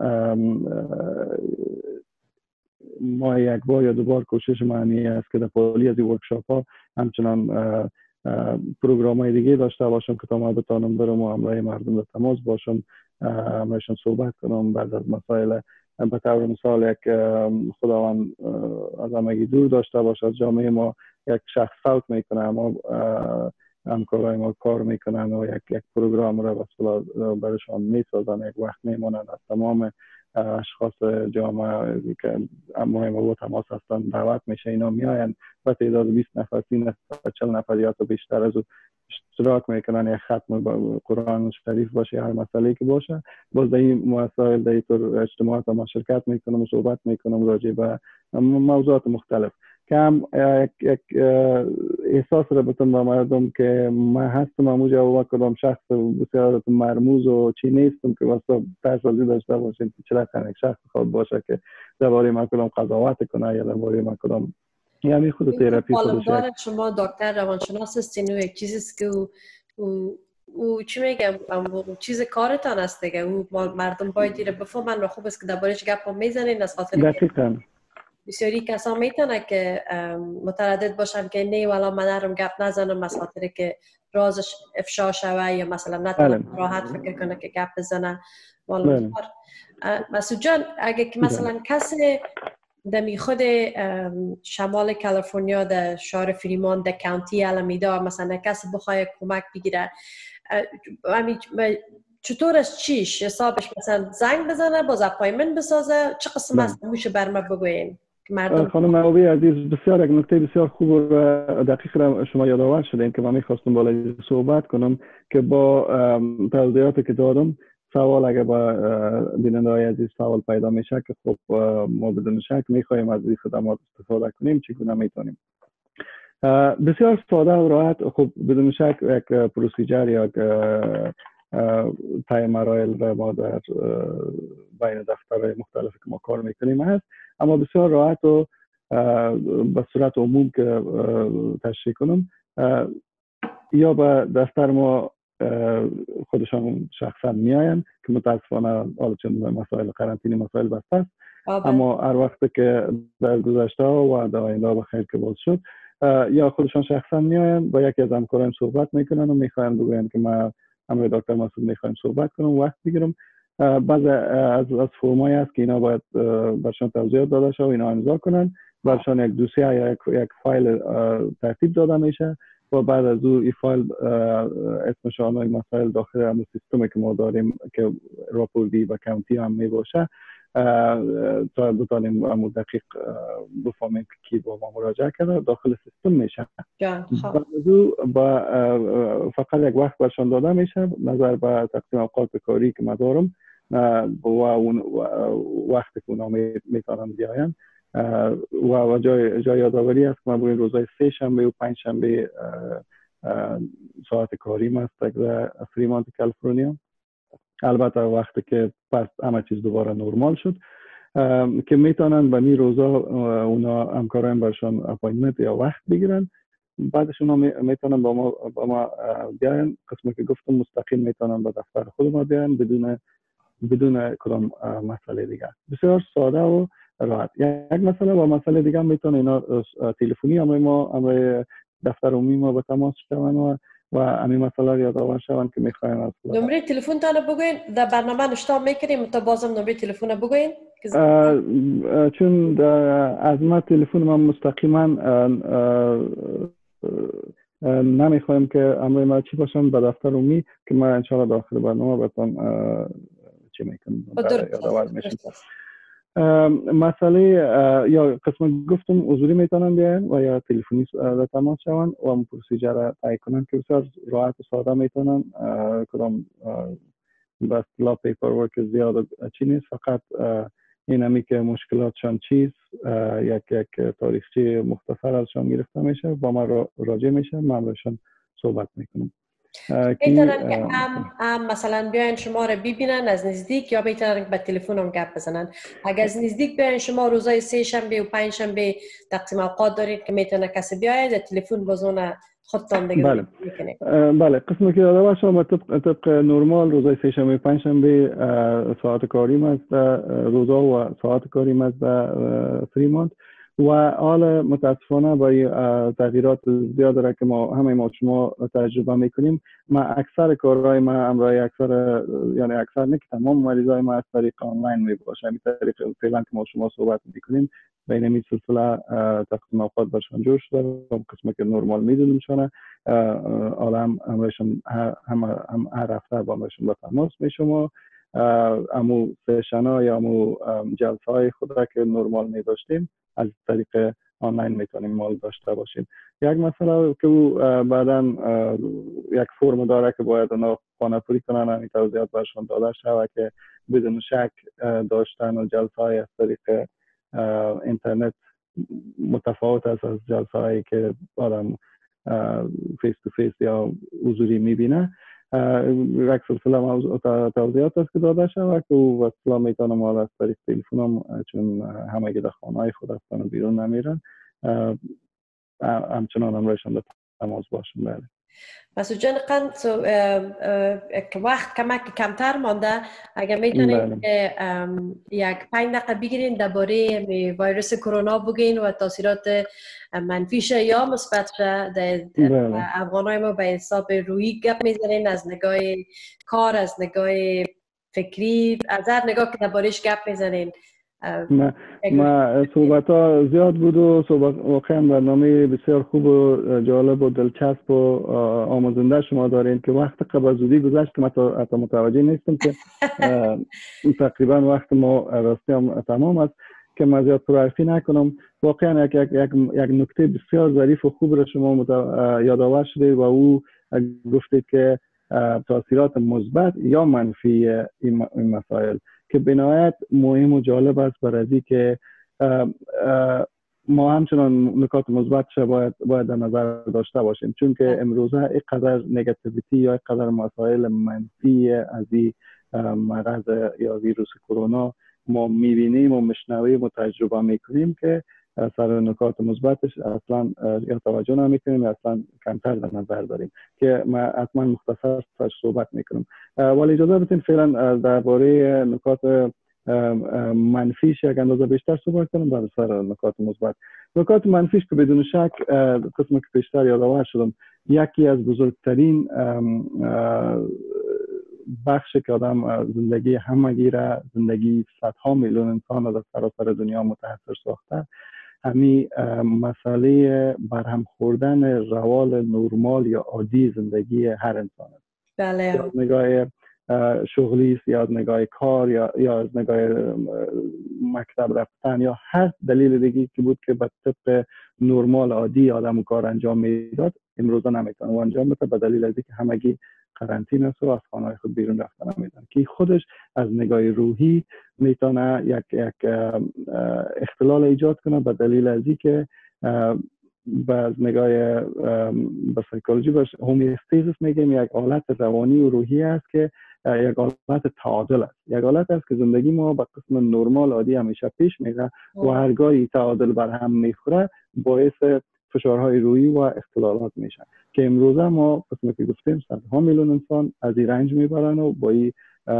ما یک بار یا دو بار کوشش معنی است که در پالی از این ورکشاپ ها همچنان پروگرام های دیگه داشته باشم که تا ما بتانم برم و همراه مردم در تماس باشم همراهشان صحبت کنم بعد از مسائل به طور مثال یک خداوند از همگی دور داشته باشه از جامعه ما یک شخص فوت میکنه اما همکارای ما کار میکنن و یک یک پروگرام را برایشان میسازن، یک وقت میمونن از تمام اشخاص جامعه که مهم و تماس هستن دعوت میشه، اینا میاین و تعداد بیست نفر سی نفر چهل نفر یا تا بیشتر از اشتراک میکنن، یک ختم قرآن شریف باشه، هر مسئله که باشه، باز در این مسائل در این اجتماعات ما شرکت میکنم و صحبت میکنم راجع به موضوعات مختلف که هم یک, یک احساس را بتون با مردم که من هستم اموجه و کدام شخص بسیار مرموز و چی نیستم که واسه تشخیصی داشته باشیم که چرا یک شخص خود باشه که درباره من کدام قضاوت کنه یا درباره من کدام، یعنی خود تراپی خودش داره. شما دکتر روانشناس هستین و یک چیزی که او, او, او چی میگم چیز کارتان است دیگه، او مردم باید دیره بفهمن و خوب است که دربارش گپ هم میزنین از خاطر دقیقاً بسیاری کسا میتونه که متردد باشن که نه والا من نرم گپ نزنم از خاطر که رازش افشا شوه یا مثلا نتونه راحت فکر کنه که گپ بزنه. والا مسعود جان اگه که مثلا کسی دمی خود شمال کالیفرنیا در شهر فریمون در کانتی آلمیدا مثلا کسی بخواه کمک بگیره، چطورش چیش حسابش مثلا زنگ بزنه باز اپایمنت بسازه چه قسم است میشه بر ما بگوین؟ خانم نوبی عزیز بسیار یک نکته بسیار خوب و دقیق را شما یادآور شدین که من میخواستم بالای صحبت کنم که با توضیحاتی که دادم سوال اگر با بیننده های عزیز سوال پیدا میشه که خب ما بدون شک میخوایم از این خدمات استفاده کنیم چگونه میتونیم. بسیار ساده و راحت، خب بدون شک یک پروسیجر یا یک طی مراحل را ما در بین دفترهای مختلف که ما کار میکنیم هست، اما بسیار راحت و به صورت عموم که تشریح کنم یا به دفتر ما خودشان شخصا میاین که متاسفانه حالا چون مسائل قرنطینه مسائل بسته است، اما هر وقت که در گذشته و در آینده بخیر که باز شد یا خودشان شخصا میاین با یکی از همکاران صحبت میکنن و میخواین بگوین که ما همراه دکتر مسعود میخوایم صحبت کنم وقت بگیرم. بعض از از فرمایی است که اینا باید برشان توضیحات داده شد و اینا امضا کنن، برشان یک دوسیه یا یک, یک فایل ترتیب داده میشه و بعد از او این فایل اسمشان و مسائل داخل همون سیستمی که ما داریم که راپوردی و کانتی هم می باشه تا بتانیم همون دقیق بفهمیم که کی با ما مراجعه کرده داخل سیستم میشه. بعد از او با فقط یک وقت برشان داده میشه نظر به تقسیم اوقات کاری که ما دارم و اون وقتی که اونا میتونن بیاین و جای جای یادآوری است که ما باید روزهای سه شنبه و پنج شنبه ساعت کاری است در فریمونت کالیفرنیا. البته وقتی که پس همه چیز دوباره نرمال شد که میتونن به می روزا اونا همکاران برشان اپایمنت یا وقت بگیرن، بعدش اونا میتونن با ما با ما بیاین. قسمی که گفتم مستقیم میتونن به دفتر خود ما بیاین بدون بدون کدام مسئله دیگه. بسیار ساده و راحت. یک مسئله و مسئله دیگه میتونه اینا تلفنی همراه ما همراه دفتر عمومی ما به تماس شون و و همین مسئله یادآور شون که میخواین از نمره تلفن تانو بگوین در برنامه نشتا میکنیم تا بازم نمره تلفن بگوین چون از ما تلفن ما مستقیما نمیخوایم که همراه ما چی باشن به دفتر عمومی که ما ان شاء الله داخل برنامه بتون چی میکنیم یادآور میشیم. مسئله یا قسم گفتم حضوری میتونن بیاین و یا تلفنی در تماس شون و اون پروسیجر را طی کنن که بسیار راحت و ساده میتونن. کدام به اصطلاح پیپر ورک زیاد چی نیست، فقط این همی که مشکلاتشان چیست یک یک تاریخچه مختصر ازشان گرفته میشه با ما راجع میشه، ما همراهشان صحبت میکنم. میتونن که هم, هم مثلا بیاین شما رو ببینن از نزدیک یا میتونن به تلفن هم گپ بزنن. اگر از نزدیک بیاین شما روزای سه شنبه و پنج شنبه تقسیم اوقات دارید که میتونه کسی بیاید تلفن بزنه خودتان دیگه بله. میکنید. بله قسمی که داده باشه ما طبق طبق نرمال روزای سه شنبه و پنج شنبه ساعت کاری است روزا و ساعت کاری است فریمونت و حال متاسفانه با تغییرات زیاد داره که ما همه ما شما تجربه میکنیم. ما اکثر کارهای ما امرای اکثر یعنی اکثر نه که تمام مریضای ما از طریق آنلاین می باشه. همین طریق فعلا که ما شما صحبت میکنیم بین این سلسله تقسیم اوقات برشان جور شده و قسمه که نرمال میدونیم شانه عالم امرایشان هم هم هر هفته با امرایشان به تماس می شما امو سشن ها یا امو جلسه های خود را که نرمال می داشتیم از طریق آنلاین میتونیم ما داشته باشیم. یک مسئله که او بعدا یک فرم داره که باید اونا خانه پوری کنن، همین توضیحات برشان داده شود که بدون شک داشتن و جلسه های از طریق اینترنت متفاوت است از جلسه هایی که آدم فیس تو فیس یا حضوری میبینه. یک سلسله موضوع توضیحات است که داده شود که او وصلا میتونه ما از طریق تلفن هم چون همه در خانه های خود هستن و بیرون نمیرن همچنان هم رایشان به تماس باشن. بله مسعود جان قند سو وقت کمک کمتر مانده، اگر میتونید که یک پنج دقیقه بگیرین درباره ویروس کرونا بگین و تاثیرات منفیش یا مثبتش در افغانای ما به حساب روحی گپ میزنین، از نگاه کار، از نگاه فکری، از هر نگاه که دربارهش گپ میزنین. ما, ما صحبت ها زیاد بود و صحبت واقعا برنامه بسیار خوب و جالب و دلچسب و آموزنده شما دارین که وقت قبل زودی گذشت که من حتی متوجه نیستم که تقریبا وقت ما راستی هم تمام است که من زیاد پرحرفی نکنم. واقعا یک, یک, یک, یک نکته بسیار ظریف و خوب را شما یادآور شده و او گفتید که تاثیرات مثبت یا منفی این مسائل که به نهایت مهم و جالب است برای که ما همچنان نکات مثبتش باید باید در نظر داشته باشیم، چون که امروزه اینقدر نگاتیویتی یا اینقدر مسائل منفی از این مرض یا ویروس کرونا ما میبینیم و میشنویم و تجربه میکنیم که سر نکات مثبتش اصلا یا توجه نمیکنیم، اصلا کمتر در نظر داریم که ما حتما مختصر صحبت میکنم. ولی اجازه بدین فعلا درباره نکات منفیش یک اندازه بیشتر صحبت کنم بعد سر نکات مثبت. نکات منفیش که بدون شک قسم که بیشتر یادآور شدم، یکی از بزرگترین بخش که آدم زندگی همگی را، زندگی صدها میلیون انسان را در سراسر دنیا متاثر ساخته، همین مسئله برهم خوردن روال نرمال یا عادی زندگی هر انسان است. بله. یا از نگاه شغلی است، یا از نگاه کار، یا یا از نگاه مکتب رفتن، یا هر دلیل دیگه که بود که به طبق نرمال عادی آدم کار انجام میداد امروزه نمیتونه و انجام بده به دلیل از اینکه همگی قرنطینه است و از خانه‌های خود بیرون رفتن نمیتونه، که خودش از نگاه روحی میتونه یک یک اختلال ایجاد کنه به دلیل از اینکه به نگاه به سایکولوژی باش هومیوستازیس میگیم، یک حالت روانی و روحی است که یک حالت تعادل است، یک حالت است که زندگی ما به قسم نرمال عادی همیشه پیش میره و هرگاهی تعادل بر هم میخوره باعث فشارهای روحی و اختلالات میشن که امروزه ما قسمت که گفتیم صدها میلیون انسان از این رنج میبرن و با این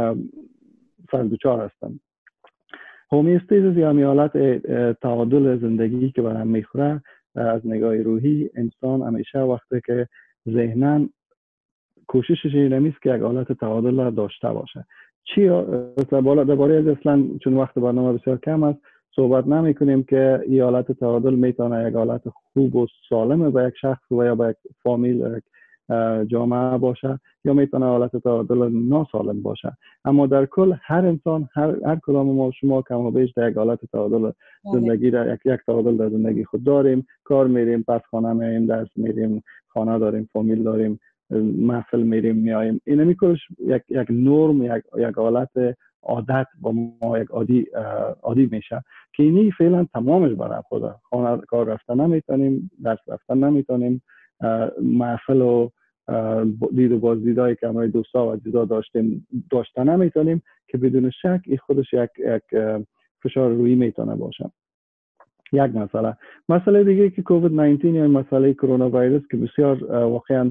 سردوچار هستن. هومیوستازیس یا حالت تعادل زندگی که بر هم میخوره از نگاه روحی انسان همیشه وقتی که ذهناً کوششش این نیست که یک حالت تعادل را داشته باشه. چی اصلا بالا درباره از اصلا چون وقت برنامه بسیار کم است صحبت نمی کنیم که این حالت تعادل میتونه یک حالت خوب و سالم به یک شخص و یا به یک فامیل جامعه باشه یا میتونه حالت تعادل ناسالم باشه، اما در کل هر انسان هر هر کدام ما شما کم و بیش در یک حالت تعادل زندگی در یک یک تعادل در زندگی خود داریم. کار میریم، پس خانه میریم، درس میریم، خانه داریم، فامیل داریم، محفل میریم میایم. این میکنه یک یک نرم یک یک حالت عادت با ما یک عادی عادی میشه که اینی فعلا تمامش برای خدا. خانه کار رفتن نمیتونیم، درس رفتن نمیتونیم، محفل و دید و بازدیدایی که همراه دوستا و عزیزا داشتیم داشتن نمیتونیم که بدون شک این خودش یک یک فشار روحی میتونه باشه. یک مسئله مسئله دیگه که کووید نوزده یا مسئله کرونا ویروس که بسیار واقعا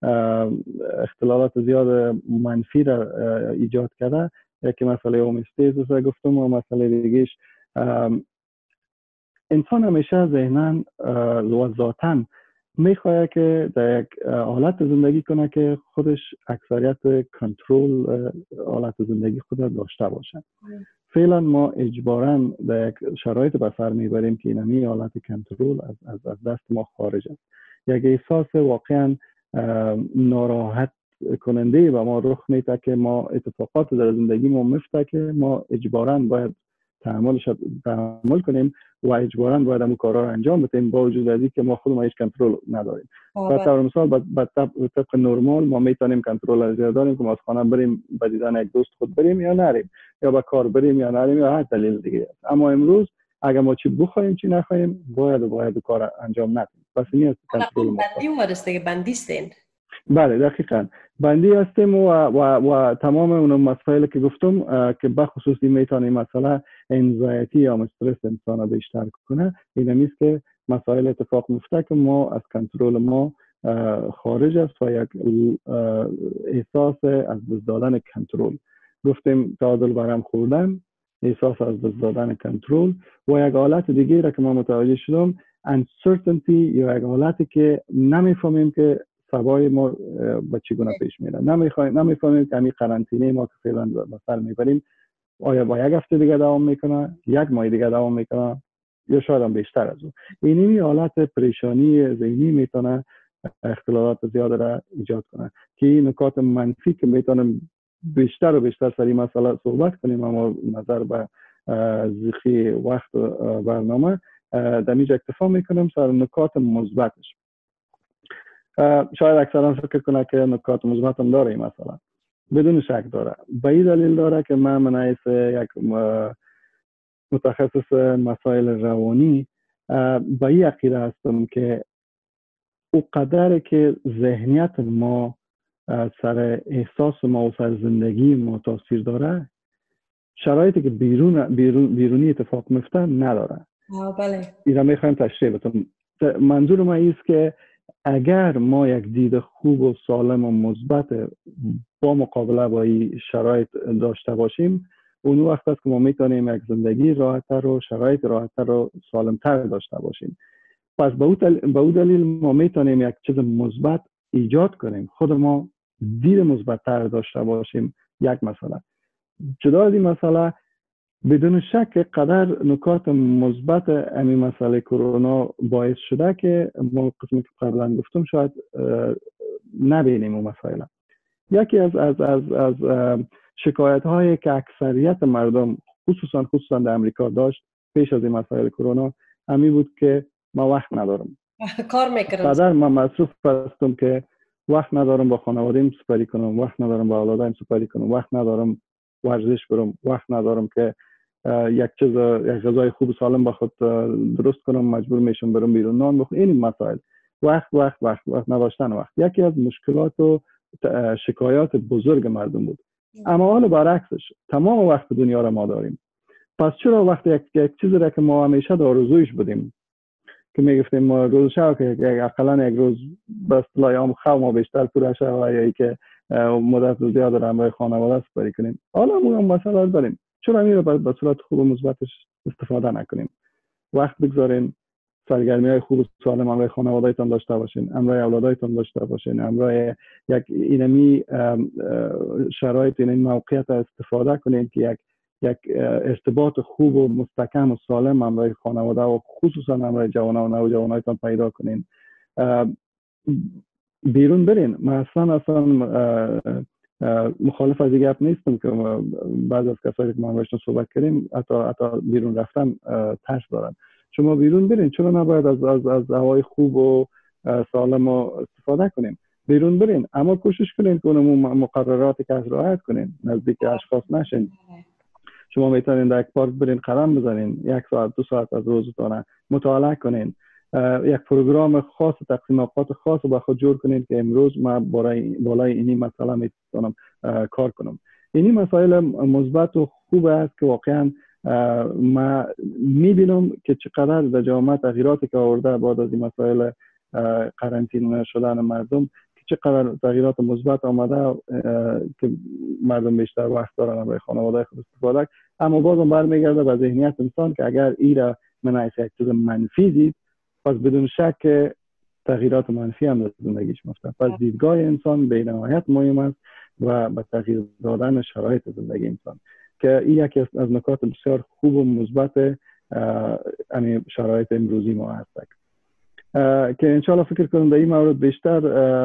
اختلالات زیاد منفی را ایجاد کرده، یکی مسئله هومیوستازیس گفتم و مسئله دیگهش انسان همیشه ذهناً و ذاتاً میخواد که در یک حالت زندگی کنه که خودش اکثریت کنترل حالت زندگی خود داشته باشه. فعلا ما اجباراً در یک شرایط به سر میبریم که اینمی حالت کنترل از از دست ما خارج است. یک احساس واقعاً ناراحت کننده و ما رخ میده که ما اتفاقات در زندگی ما میفته که ما اجباراً باید تحملش تحمل کنیم و اجباراً باید همون کارا رو انجام بدیم با وجود از اینکه ما خودمون هیچ کنترل نداریم. به طور مثال به طبق نرمال ما میتونیم کنترل از داریم که ما از خانه بریم به دیدن یک دوست خود بریم یا نریم، یا به کار بریم یا نریم، یا هر دلیل دیگه. اما امروز اگر ما چی بخوایم چی نخوایم باید و باید کار انجام ندیم. پس این است کنترل ما. بندی وارسته بندیستین. بله دقیقاً بندی هستیم و, و, و تمام اون مسائلی که گفتم که به خصوصی میتونه مسئله انزایتی یا استرس انسان رو بیشتر کنه. این همیست که مسائل اتفاق میفته که ما از کنترل ما خارج است و یک احساس از دست دادن کنترل. گفتیم تعادل برهم خوردن، احساس از دست دادن کنترل و یک حالت دیگه را که ما متوجه شدم uncertainty یا یک حالتی که نمیفهمیم که سبای ما به چگونه پیش میره. نمیخوایم نمیفهمیم که همین قرنطینه ما که فعلا به سر میبریم آیا با یک هفته دیگه دوام میکنه، یک ماه دیگه دوام میکنه یا شاید هم بیشتر از اون. اینی حالت پریشانی ذهنی میتونه اختلالات زیاد را ایجاد کنه که این نکات منفی که میتونم بیشتر و بیشتر سر این مسئله صحبت کنیم، اما نظر به زیخی وقت برنامه در اینجا اکتفا میکنم سر نکات مثبتش. شاید اکثرا فکر کنه که نکات مثبت هم داره این مسئله. بدون شک داره. به این دلیل داره که من من حیث یک متخصص مسائل روانی به این عقیده هستم که او قدر که ذهنیت ما سر احساس ما و سر زندگی ما تاثیر داره، شرایطی که بیرون بیرون بیرونی اتفاق میفته نداره. بله. اینا میخوایم تشریح بدم. منظور ما ایست که اگر ما یک دید خوب و سالم و مثبت با مقابله با این شرایط داشته باشیم، اون وقت است که ما میتونیم یک زندگی راحت‌تر و شرایط راحت‌تر و سالم‌تر داشته باشیم. پس به اون دلیل ما میتونیم یک چیز مثبت ایجاد کنیم، خود ما دید مثبت‌تر داشته باشیم. یک مسئله جدا از این مسئله بدون شک قدر نکات مثبت همین مسئله کرونا باعث شده که ما قسمی که قبلا گفتم شاید نبینیم اون مسائل. یکی از از از از شکایت هایی که اکثریت مردم خصوصا خصوصا در امریکا داشت پیش از این مسائل کرونا همین بود که ما وقت ندارم، کار میکنم، قدر من مصروف هستم که وقت ندارم با خانواده‌ام سپری کنم، وقت ندارم با اولادم سپری کنم، وقت ندارم ورزش برم، وقت ندارم که یک چیز یک غذای خوب و سالم با خود درست کنم، مجبور میشم برم بیرون نان بخورم. این مسائل وقت وقت وقت وقت نداشتن وقت یکی از مشکلات و شکایات بزرگ مردم بود. اما حال برعکسش تمام وقت دنیا را ما داریم. پس چرا وقتی یک, یک چیزی را که ما همیشه در آرزویش بودیم که میگفتیم ما روز شب که اقلا یک روز به اصطلاح عام خو ما بیشتر پوره شد و یا که مدت زیاد را همراه خانواده سپری کنیم، حالا ما هم مسئله داریم. چرا این رو به صورت خوب و مثبتش استفاده نکنیم؟ وقت بگذارین، سرگرمی های خوب و سالم همراه خانواده‌تان داشته باشین، همراه اولادایتان داشته باشین، همراه یک اینمی شرایط این موقعیت استفاده کنین که یک یک ارتباط خوب و مستحکم و سالم همراه خانواده و خصوصا همراه جوانان و نوجوانایتان پیدا کنین. بیرون برین. من اصلا اصلا مخالف از این گپ نیستم که بعض از کسایی که ما باشون صحبت کردیم حتی حتی بیرون رفتن ترس دارن. شما بیرون برین، چرا نباید از از از هوای خوب و سالم استفاده کنیم؟ بیرون برین، اما کوشش کنین که اون مقرراتی که از رعایت کنین، نزدیک اشخاص نشین. شما میتونین در یک پارک برین، قدم بزنین، یک ساعت دو ساعت از روزتون مطالعه کنین، یک پروگرام خاص، تقسیم اوقات خاص رو با خود جور کنین که امروز ما بالای بالای اینی مسئله میتونم کار کنم. اینی مسائل مثبت و خوب است که واقعا ما میبینم که چقدر در جامعه تغییراتی که آورده بعد از این مسائل قرنطینه شدن مردم که چقدر تغییرات مثبت آمده که مردم بیشتر وقت دارن برای خانواده خود استفاده. اما بازم برمیگرده به ذهنیت انسان که اگر این را من حیث یک چیز منفی دید، پس بدون شک تغییرات منفی هم در زندگیش میفته. پس دیدگاه انسان به نهایت مهم است و به تغییر دادن شرایط زندگی انسان، که این یکی از نکات بسیار خوب و مثبت یعنی شرایط امروزی ما هست، که انشالله فکر کنم در این مورد بیشتر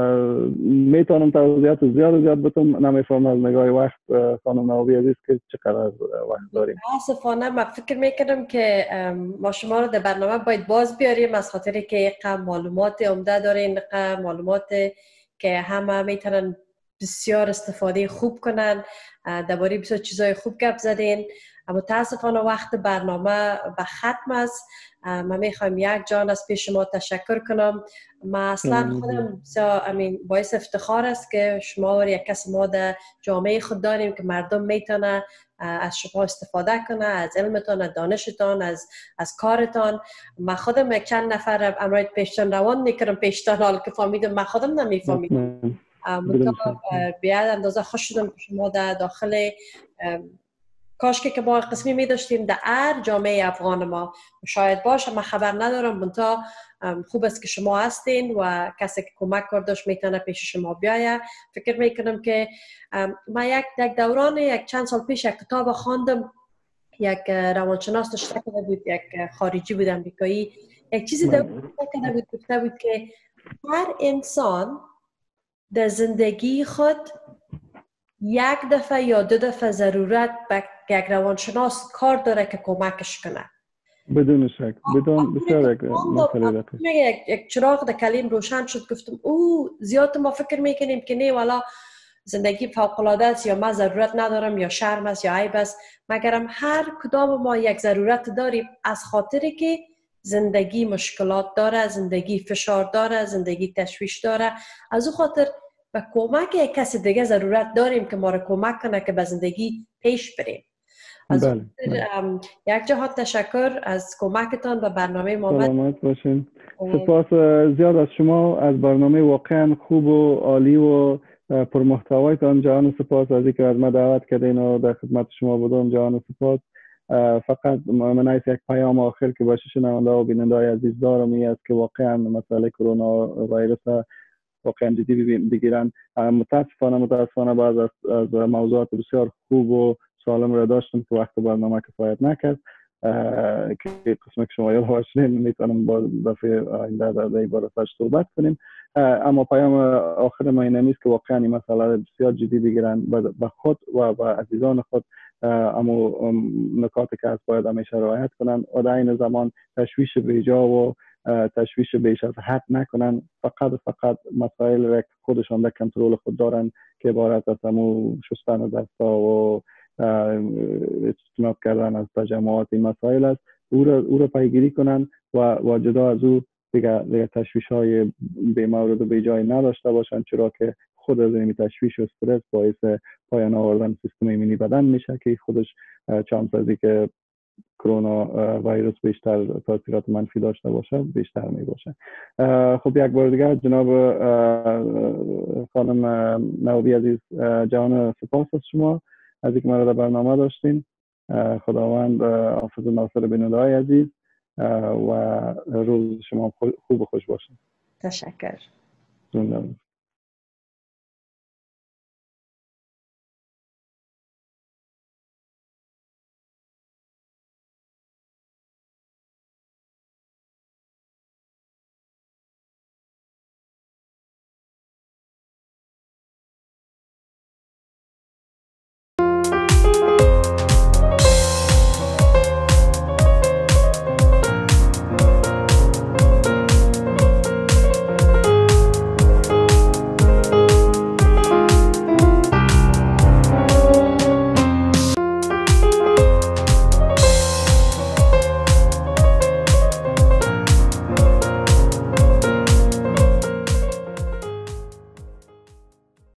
میتونم توضیحات زیاد زیاد بتم. نمیفهمم از نگاه وقت خانم نوابی عزیز که چقدر وقت داریم. متاسفانه من فکر میکنم که ما شما رو در برنامه باید باز بیاریم، از خاطر که یک معلومات عمده دارین، معلومات که همه میتونن بسیار استفاده خوب کنن، درباره بسیار چیزای خوب گپ زدین. متاسفانه وقت برنامه به ختم است. من میخوایم یک جان از پیش شما تشکر کنم. من اصلا خودم امین باعث افتخار است که شما و یک کس ما در جامعه خود داریم که مردم میتونه از شما استفاده کنه، از علمتان، از دانشتان، از از کارتان. من خودم یک چند نفر امروز پیشتان روان میکردم، پیشتان حال که فهمیدم من خودم نمیفهمیدم. بیاد اندازه خوش شدم که شما در داخل کاش که ما قسمی می داشتیم در هر جامعه افغان ما شاید باشه، من خبر ندارم، منتها خوب است که شما هستین و کسی که کمک کردش میتونه پیش شما بیایه. فکر میکنم که من یک یک دوران یک چند سال پیش یک کتاب خواندم، یک روانشناس داشته کرده بود، یک خارجی بود امریکایی، یک چیزی داشته کرده بود، گفته بود که هر انسان در زندگی خود یک دفعه یا دو دفعه ضرورت به یک روانشناس کار داره که کمکش کنه. بدون شک، بدون بسیار یک مسئله داره. یک یک چراغ در کلیم روشن شد، گفتم او زیاد ما فکر میکنیم که نه والا زندگی فوق العاده است یا ما ضرورت ندارم یا شرم است یا عیب است، مگرم هر کدام ما یک ضرورت داریم، از خاطری که زندگی مشکلات داره، زندگی فشار داره، زندگی تشویش داره، از او خاطر و کمک یک کسی دیگه ضرورت داریم که ما رو کمک کنه که به زندگی پیش بریم. از بله، بله. یک جهات تشکر از کمکتان به برنامه ما. سلامت باشین. سپاس زیاد از شما، از برنامه واقعا خوب و عالی و پرمحتوایتان. جان سپاس از اینکه از ما دعوت کردین و در خدمت شما بودم. جان سپاس. فقط من از یک پیام آخر که باشه شنونده و بیننده عزیز دارم این است که واقعا مسئله کرونا ویروس واقعا جدی بگیرن. متاسفانه متاسفانه بعض از, از موضوعات بسیار خوب و سالم را داشتم که وقت برنامه کفایت نکرد، که قسمت که شما یاد باشین میتونم با دفعه آینده در این بارش صحبت کنیم. اما پیام آخر ما این است که واقعا این مسئله بسیار جدی بگیرن به خود و به عزیزان خود، اما نکاتی که از باید همیشه رعایت کنن و در این زمان تشویش بیجا و تشویش بیش از حد نکنن. فقط فقط مسائل را که خودشان در کنترل خود دارن که عبارت از همون شستن دستا و اجتناب کردن از تجمعات این مسائل است، او را او را پیگیری کنن و و جدا از او دیگه دیگه تشویش های بی مورد و بی جای نداشته باشن، چرا که خود از این تشویش و استرس باعث پایان آوردن سیستم ایمنی بدن میشه که خودش چانس از اینکه کرونا ویروس بیشتر تاثیرات منفی داشته باشه بیشتر می باشه. خب یک بار دیگه جناب خانم نوابی عزیز جان سپاس از شما از اینکه ما را در برنامه داشتین. خداوند حافظ ناصر بیننده های عزیز و روز شما خوب و خوش باشه. تشکر. زنده